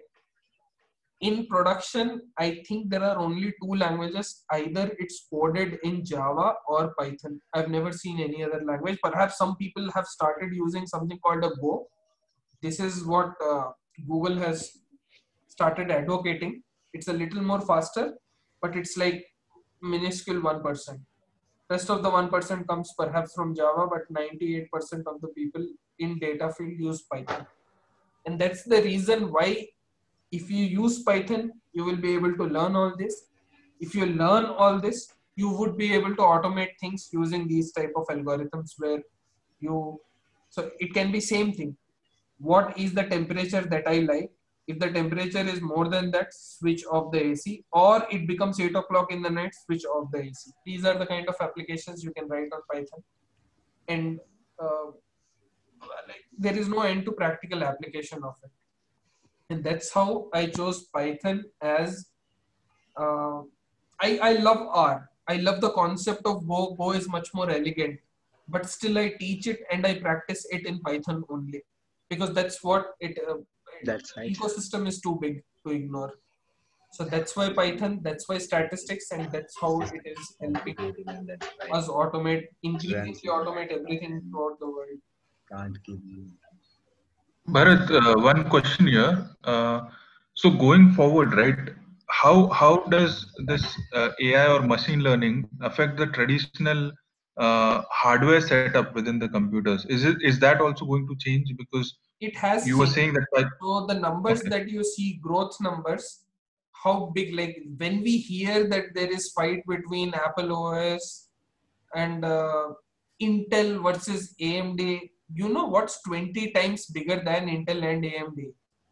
in production, I think there are only 2 languages. Either it's coded in Java or Python. I've never seen any other language. Perhaps some people have started using something called a Go. This is what Google has started advocating. It's a little more faster, but it's like minuscule 1%. Rest of the 1% comes perhaps from Java, but 98% of the people in data field use Python. And that's the reason why if you use Python, you will be able to learn all this. If you learn all this, you would be able to automate things using these type of algorithms where so it can be same thing. What is the temperature that I like? If the temperature is more than that, switch off the AC, or it becomes 8 o'clock in the night, switch off the AC. These are the kind of applications you can write on Python. And there is no end to practical application of it. And that's how I chose Python as, I love R. I love the concept of Go. Go is much more elegant, but still I teach it and I practice it in Python only. because that's what it. That's right. Ecosystem is too big to ignore. So that's why Python, that's why statistics, and that's how it is helping us increasingly automate everything throughout the world. Can't give you. Bharat, one question here. So going forward, right? How does this AI or machine learning affect the traditional hardware setup within the computers? Is that also going to change? Because it has you were changed. saying that. So the numbers Okay. that you see, growth numbers, how big, like when we hear that there is fight between Apple OS and Intel versus AMD, you know what's 20 times bigger than Intel and AMD?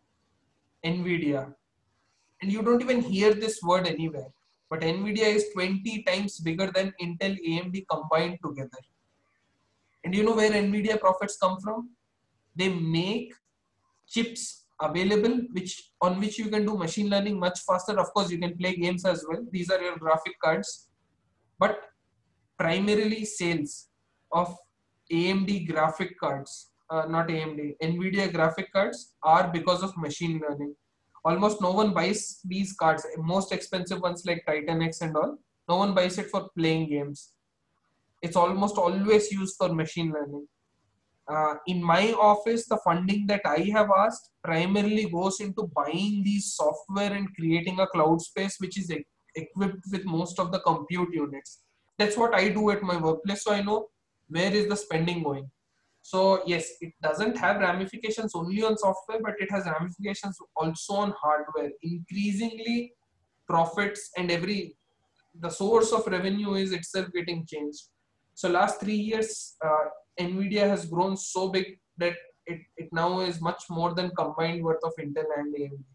NVIDIA. And you don't even hear this word anywhere. But NVIDIA is 20 times bigger than Intel AMD combined together. And you know where NVIDIA profits come from? They make chips available on which you can do machine learning much faster. Of course, you can play games as well. These are your graphic cards. But primarily sales of AMD graphic cards, not AMD, NVIDIA graphic cards are because of machine learning. Almost no one buys these cards, most expensive ones like Titan X and all. No one buys it for playing games. It's almost always used for machine learning. In my office, the funding that I have asked primarily goes into buying these software and creating a cloud space which is equipped with most of the compute units. That's what I do at my workplace, so I know where is the spending going. So yes, it doesn't have ramifications only on software, but it has ramifications also on hardware. Increasingly, profits and the source of revenue is itself getting changed. So last 3 years, NVIDIA has grown so big that it now is much more than combined worth of Intel and AMD.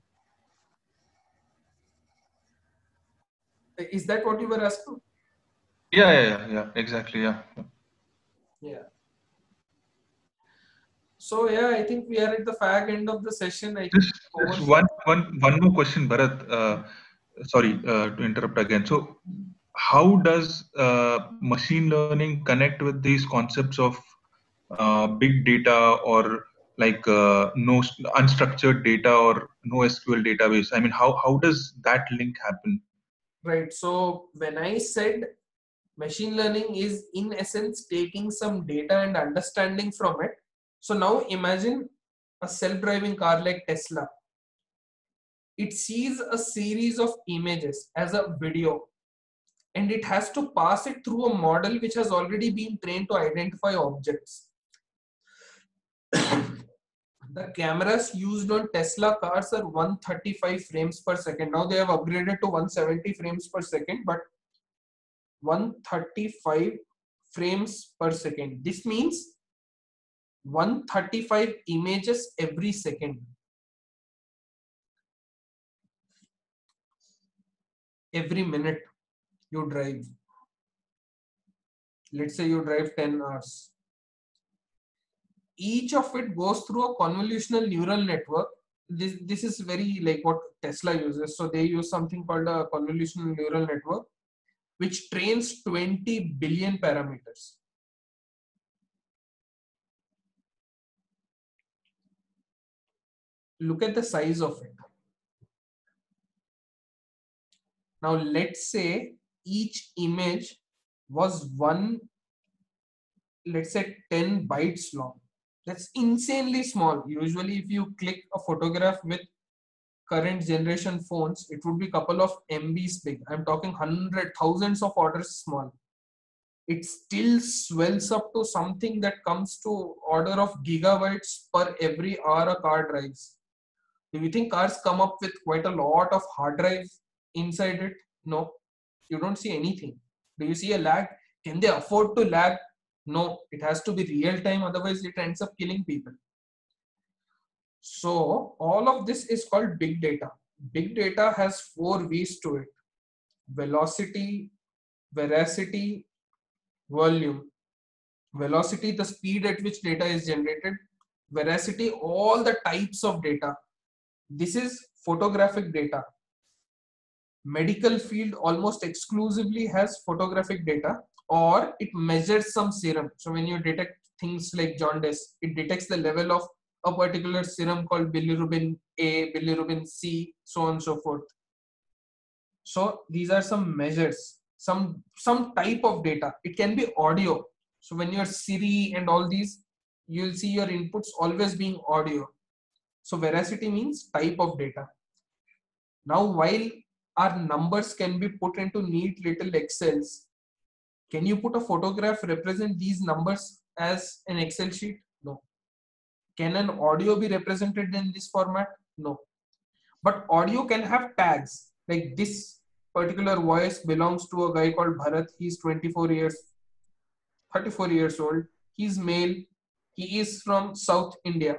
Is that what you were asking? Yeah, exactly, yeah. So yeah, I think we are at the fag end of the session. Just one more question, Bharat. Sorry to interrupt again. So how does machine learning connect with these concepts of big data or like no unstructured data or no SQL database? I mean, how does that link happen? Right. So when I said machine learning is in essence taking some data and understanding from it. So now imagine a self-driving car like Tesla. It sees a series of images as a video, and it has to pass it through a model which has already been trained to identify objects. The cameras used on Tesla cars are 135 frames per second. Now they have upgraded to 170 frames per second, but 135 frames per second. This means 135 images every second. Every minute you drive. Let's say you drive 10 hours. Each of it goes through a convolutional neural network. This is very like what Tesla uses. So they use something called a convolutional neural network, which trains 20 billion parameters. Look at the size of it. Now let's say each image was let's say 10 bytes long. That's insanely small. Usually if you click a photograph with current generation phones, it would be a couple of MBs big. I'm talking thousands of orders small. It still swells up to something that comes to order of gigabytes per every hour a car drives. Do you think cars come up with quite a lot of hard drive inside it? No, you don't see anything. Do you see a lag? Can they afford to lag? No, it has to be real time, otherwise it ends up killing people. So all of this is called big data. Big data has 4 V's to it: velocity, veracity, volume. Velocity, the speed at which data is generated. Veracity, all the types of data. This is photographic data. Medical field almost exclusively has photographic data, or it measures some serum. So when you detect things like jaundice, it detects the level of a particular serum called bilirubin A, bilirubin C, so on and so forth. So these are some measures, some type of data. It can be audio. So when you're Siri and all these, you'll see your inputs always being audio. So veracity means type of data. Now, while our numbers can be put into neat little Excels, can you put a photograph represent these numbers as an Excel sheet? No. Can an audio be represented in this format? No. But audio can have tags, like this particular voice belongs to a guy called Bharat. He's 34 years old. He's male. He is from South India.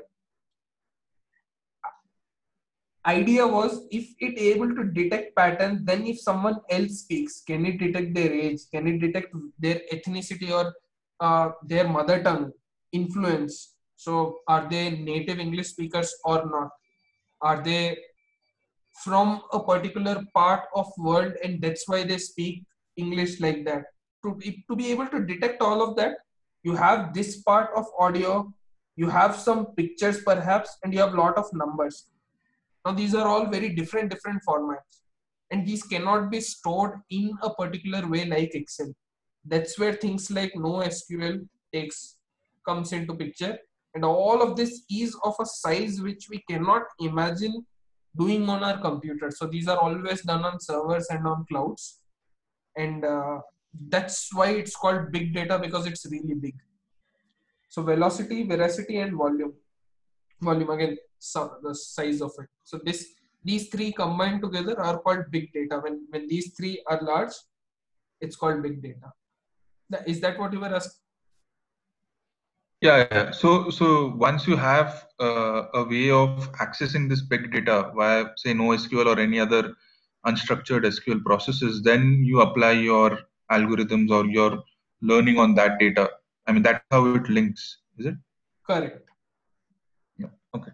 Idea was, if it able to detect patterns, then if someone else speaks, can it detect their age? Can it detect their ethnicity or their mother tongue influence? So are they native English speakers or not? Are they from a particular part of world and that's why they speak English like that? To be able to detect all of that, you have this part of audio, you have some pictures perhaps, and you have a lot of numbers. Now these are all very different formats, and these cannot be stored in a particular way like Excel. That's where things like NoSQL comes into picture, and all of this is of a size which we cannot imagine doing on our computer. So these are always done on servers and on clouds, and that's why it's called big data, because it's really big. So velocity, veracity, and volume again, so the size of it. So these three combined together are called big data. When these three are large, it's called big data. Is that what you were asking? Yeah. So once you have a way of accessing this big data via, say, NoSQL or any other unstructured SQL processes, then you apply your algorithms or your learning on that data. I mean, that's how it links, is it? Correct. Yeah. Okay.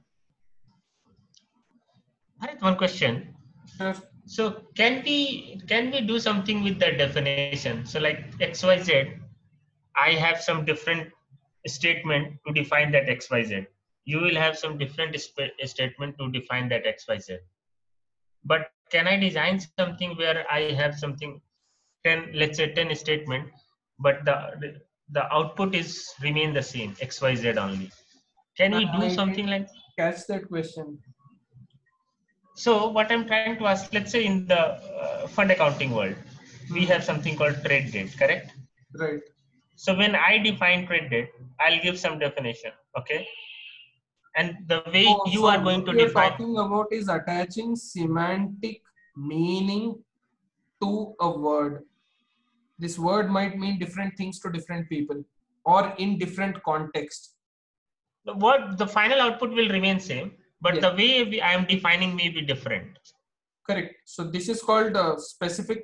Bharat, one question. Sure. So can we do something with the definition? So like XYZ, I have some different statement to define that XYZ. You will have some different statement to define that XYZ. But can I design something where I have something 10, let's say 10 statement, but the output is remain the same, XYZ only? Can we do something like? Catch that question. So what I'm trying to ask, let's say in the fund accounting world, we have something called trade date, correct? Right. So when I define trade date, I'll give some definition, okay? And the way you are going to define. What you're talking about is attaching semantic meaning to a word. This word might mean different things to different people or in different contexts. The final output will remain same, but the way I am defining may be different. Correct. So this is called specific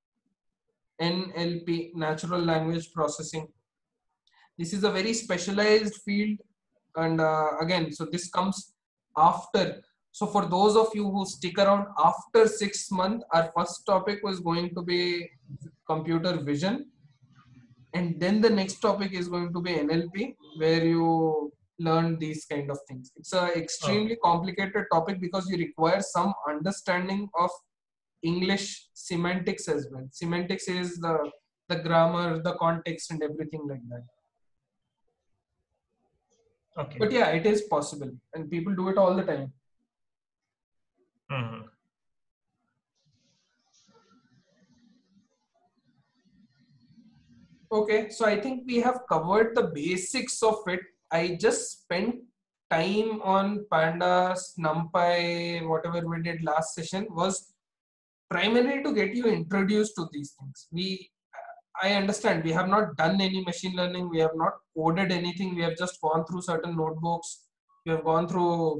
NLP, natural language processing. This is a very specialized field, and again, so this comes after. So for those of you who stick around after 6 months, our first topic was going to be computer vision, and then the next topic is going to be NLP, where you learn these kind of things. It's a extremely complicated topic because you require some understanding of English semantics as well. Semantics is the grammar, the context, and everything like that. Okay. But yeah, it is possible, and people do it all the time. Mm-hmm. Okay, so I think we have covered the basics of it. I just spent time on pandas, NumPy, whatever we did last session was primarily to get you introduced to these things. I understand we have not done any machine learning, we have not coded anything, we have just gone through certain notebooks, we have gone through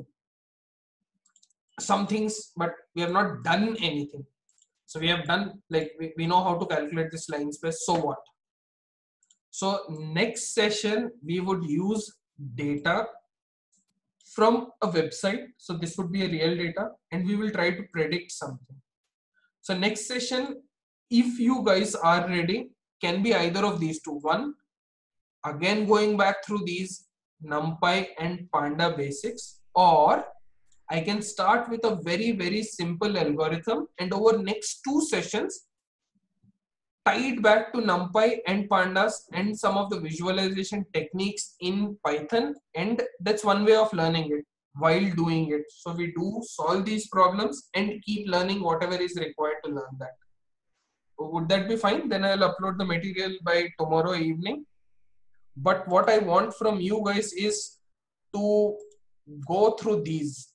some things, but we have not done anything. So we have done, like, we know how to calculate this line space, so what? So next session, we would use data from a website. So this would be a real data, and we will try to predict something. So next session, if you guys are ready, can be either of these two. One, again going back through these, NumPy and Panda basics, or I can start with a very, very simple algorithm and over next 2 sessions tie it back to NumPy and Pandas and some of the visualization techniques in Python, and that's one way of learning it while doing it. So we do solve these problems and keep learning whatever is required to learn that. Would that be fine? Then I'll upload the material by tomorrow evening. But what I want from you guys is to go through these.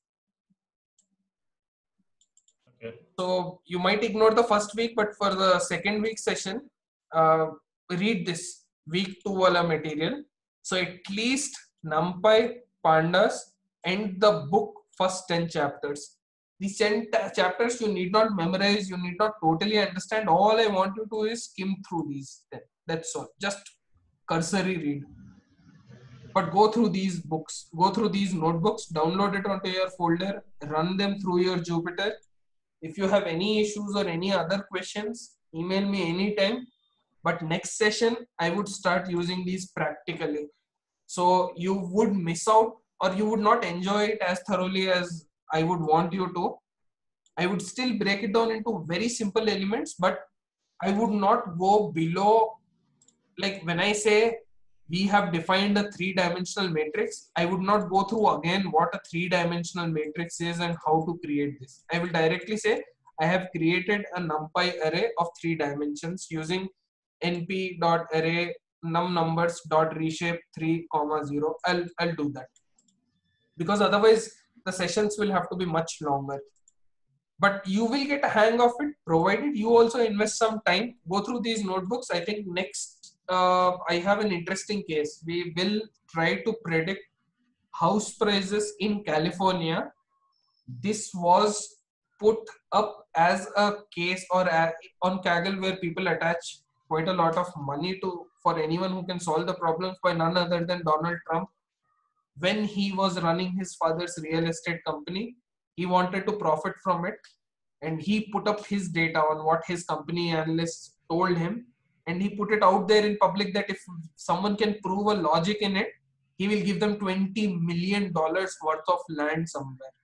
Okay. So you might ignore the first week, but for the second week session, read this week 2 wala material. So at least NumPy, Pandas, and the book first 10 chapters. These 10 chapters you need not memorize, you need not totally understand. All I want you to is skim through these. That's all. Just cursory read. But go through these books, go through these notebooks, download it onto your folder, run them through your Jupyter. If you have any issues or any other questions, email me anytime. But next session, I would start using these practically. So you would miss out or you would not enjoy it as thoroughly as I would want you to. I would still break it down into very simple elements, but I would not go below, like when I say we have defined a 3-dimensional matrix, I would not go through again what a 3-dimensional matrix is and how to create this. I will directly say I have created a NumPy array of 3 dimensions using np.array numNumbers.reshape 3,0. I'll do that, because otherwise the sessions will have to be much longer. But you will get a hang of it provided you also invest some time, go through these notebooks. I think next I have an interesting case. We will try to predict house prices in California. This was put up as a case or on Kaggle, where people attach quite a lot of money to for anyone who can solve the problems, by none other than Donald Trump. When he was running his father's real estate company, he wanted to profit from it, and he put up his data on what his company analysts told him, and he put it out there in public that if someone can prove a logic in it, he will give them $20 million worth of land somewhere.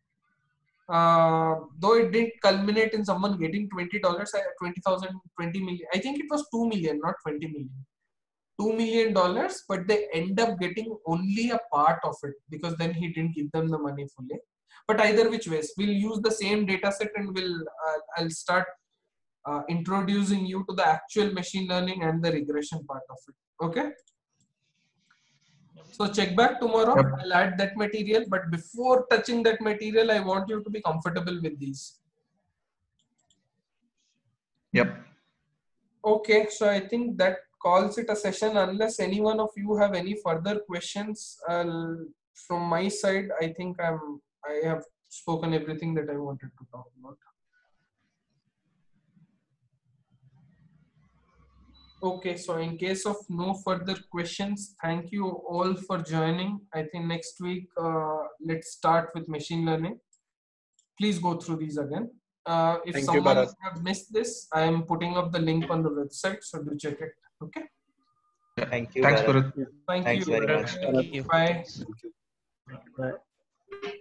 Though it didn't culminate in someone getting $20, 20,000, 20 million. I think it was 2 million, not 20 million. $2 million, but they end up getting only a part of it because then he didn't give them the money fully. But either which ways, we'll use the same data set and I'll start introducing you to the actual machine learning and the regression part of it. Okay. So check back tomorrow. Yep. I'll add that material, but before touching that material, I want you to be comfortable with these. Yep. Okay. So I think that calls it a session, unless any one of you have any further questions. From my side, I think I have spoken everything that I wanted to talk about. Okay, so in case of no further questions, thank you all for joining. I think next week, let's start with machine learning. Please go through these again. If someone has missed this, I am putting up the link on the website, so do check it. Okay. Thank you. Thanks, Bharat. Thanks very much. Bye. Bye.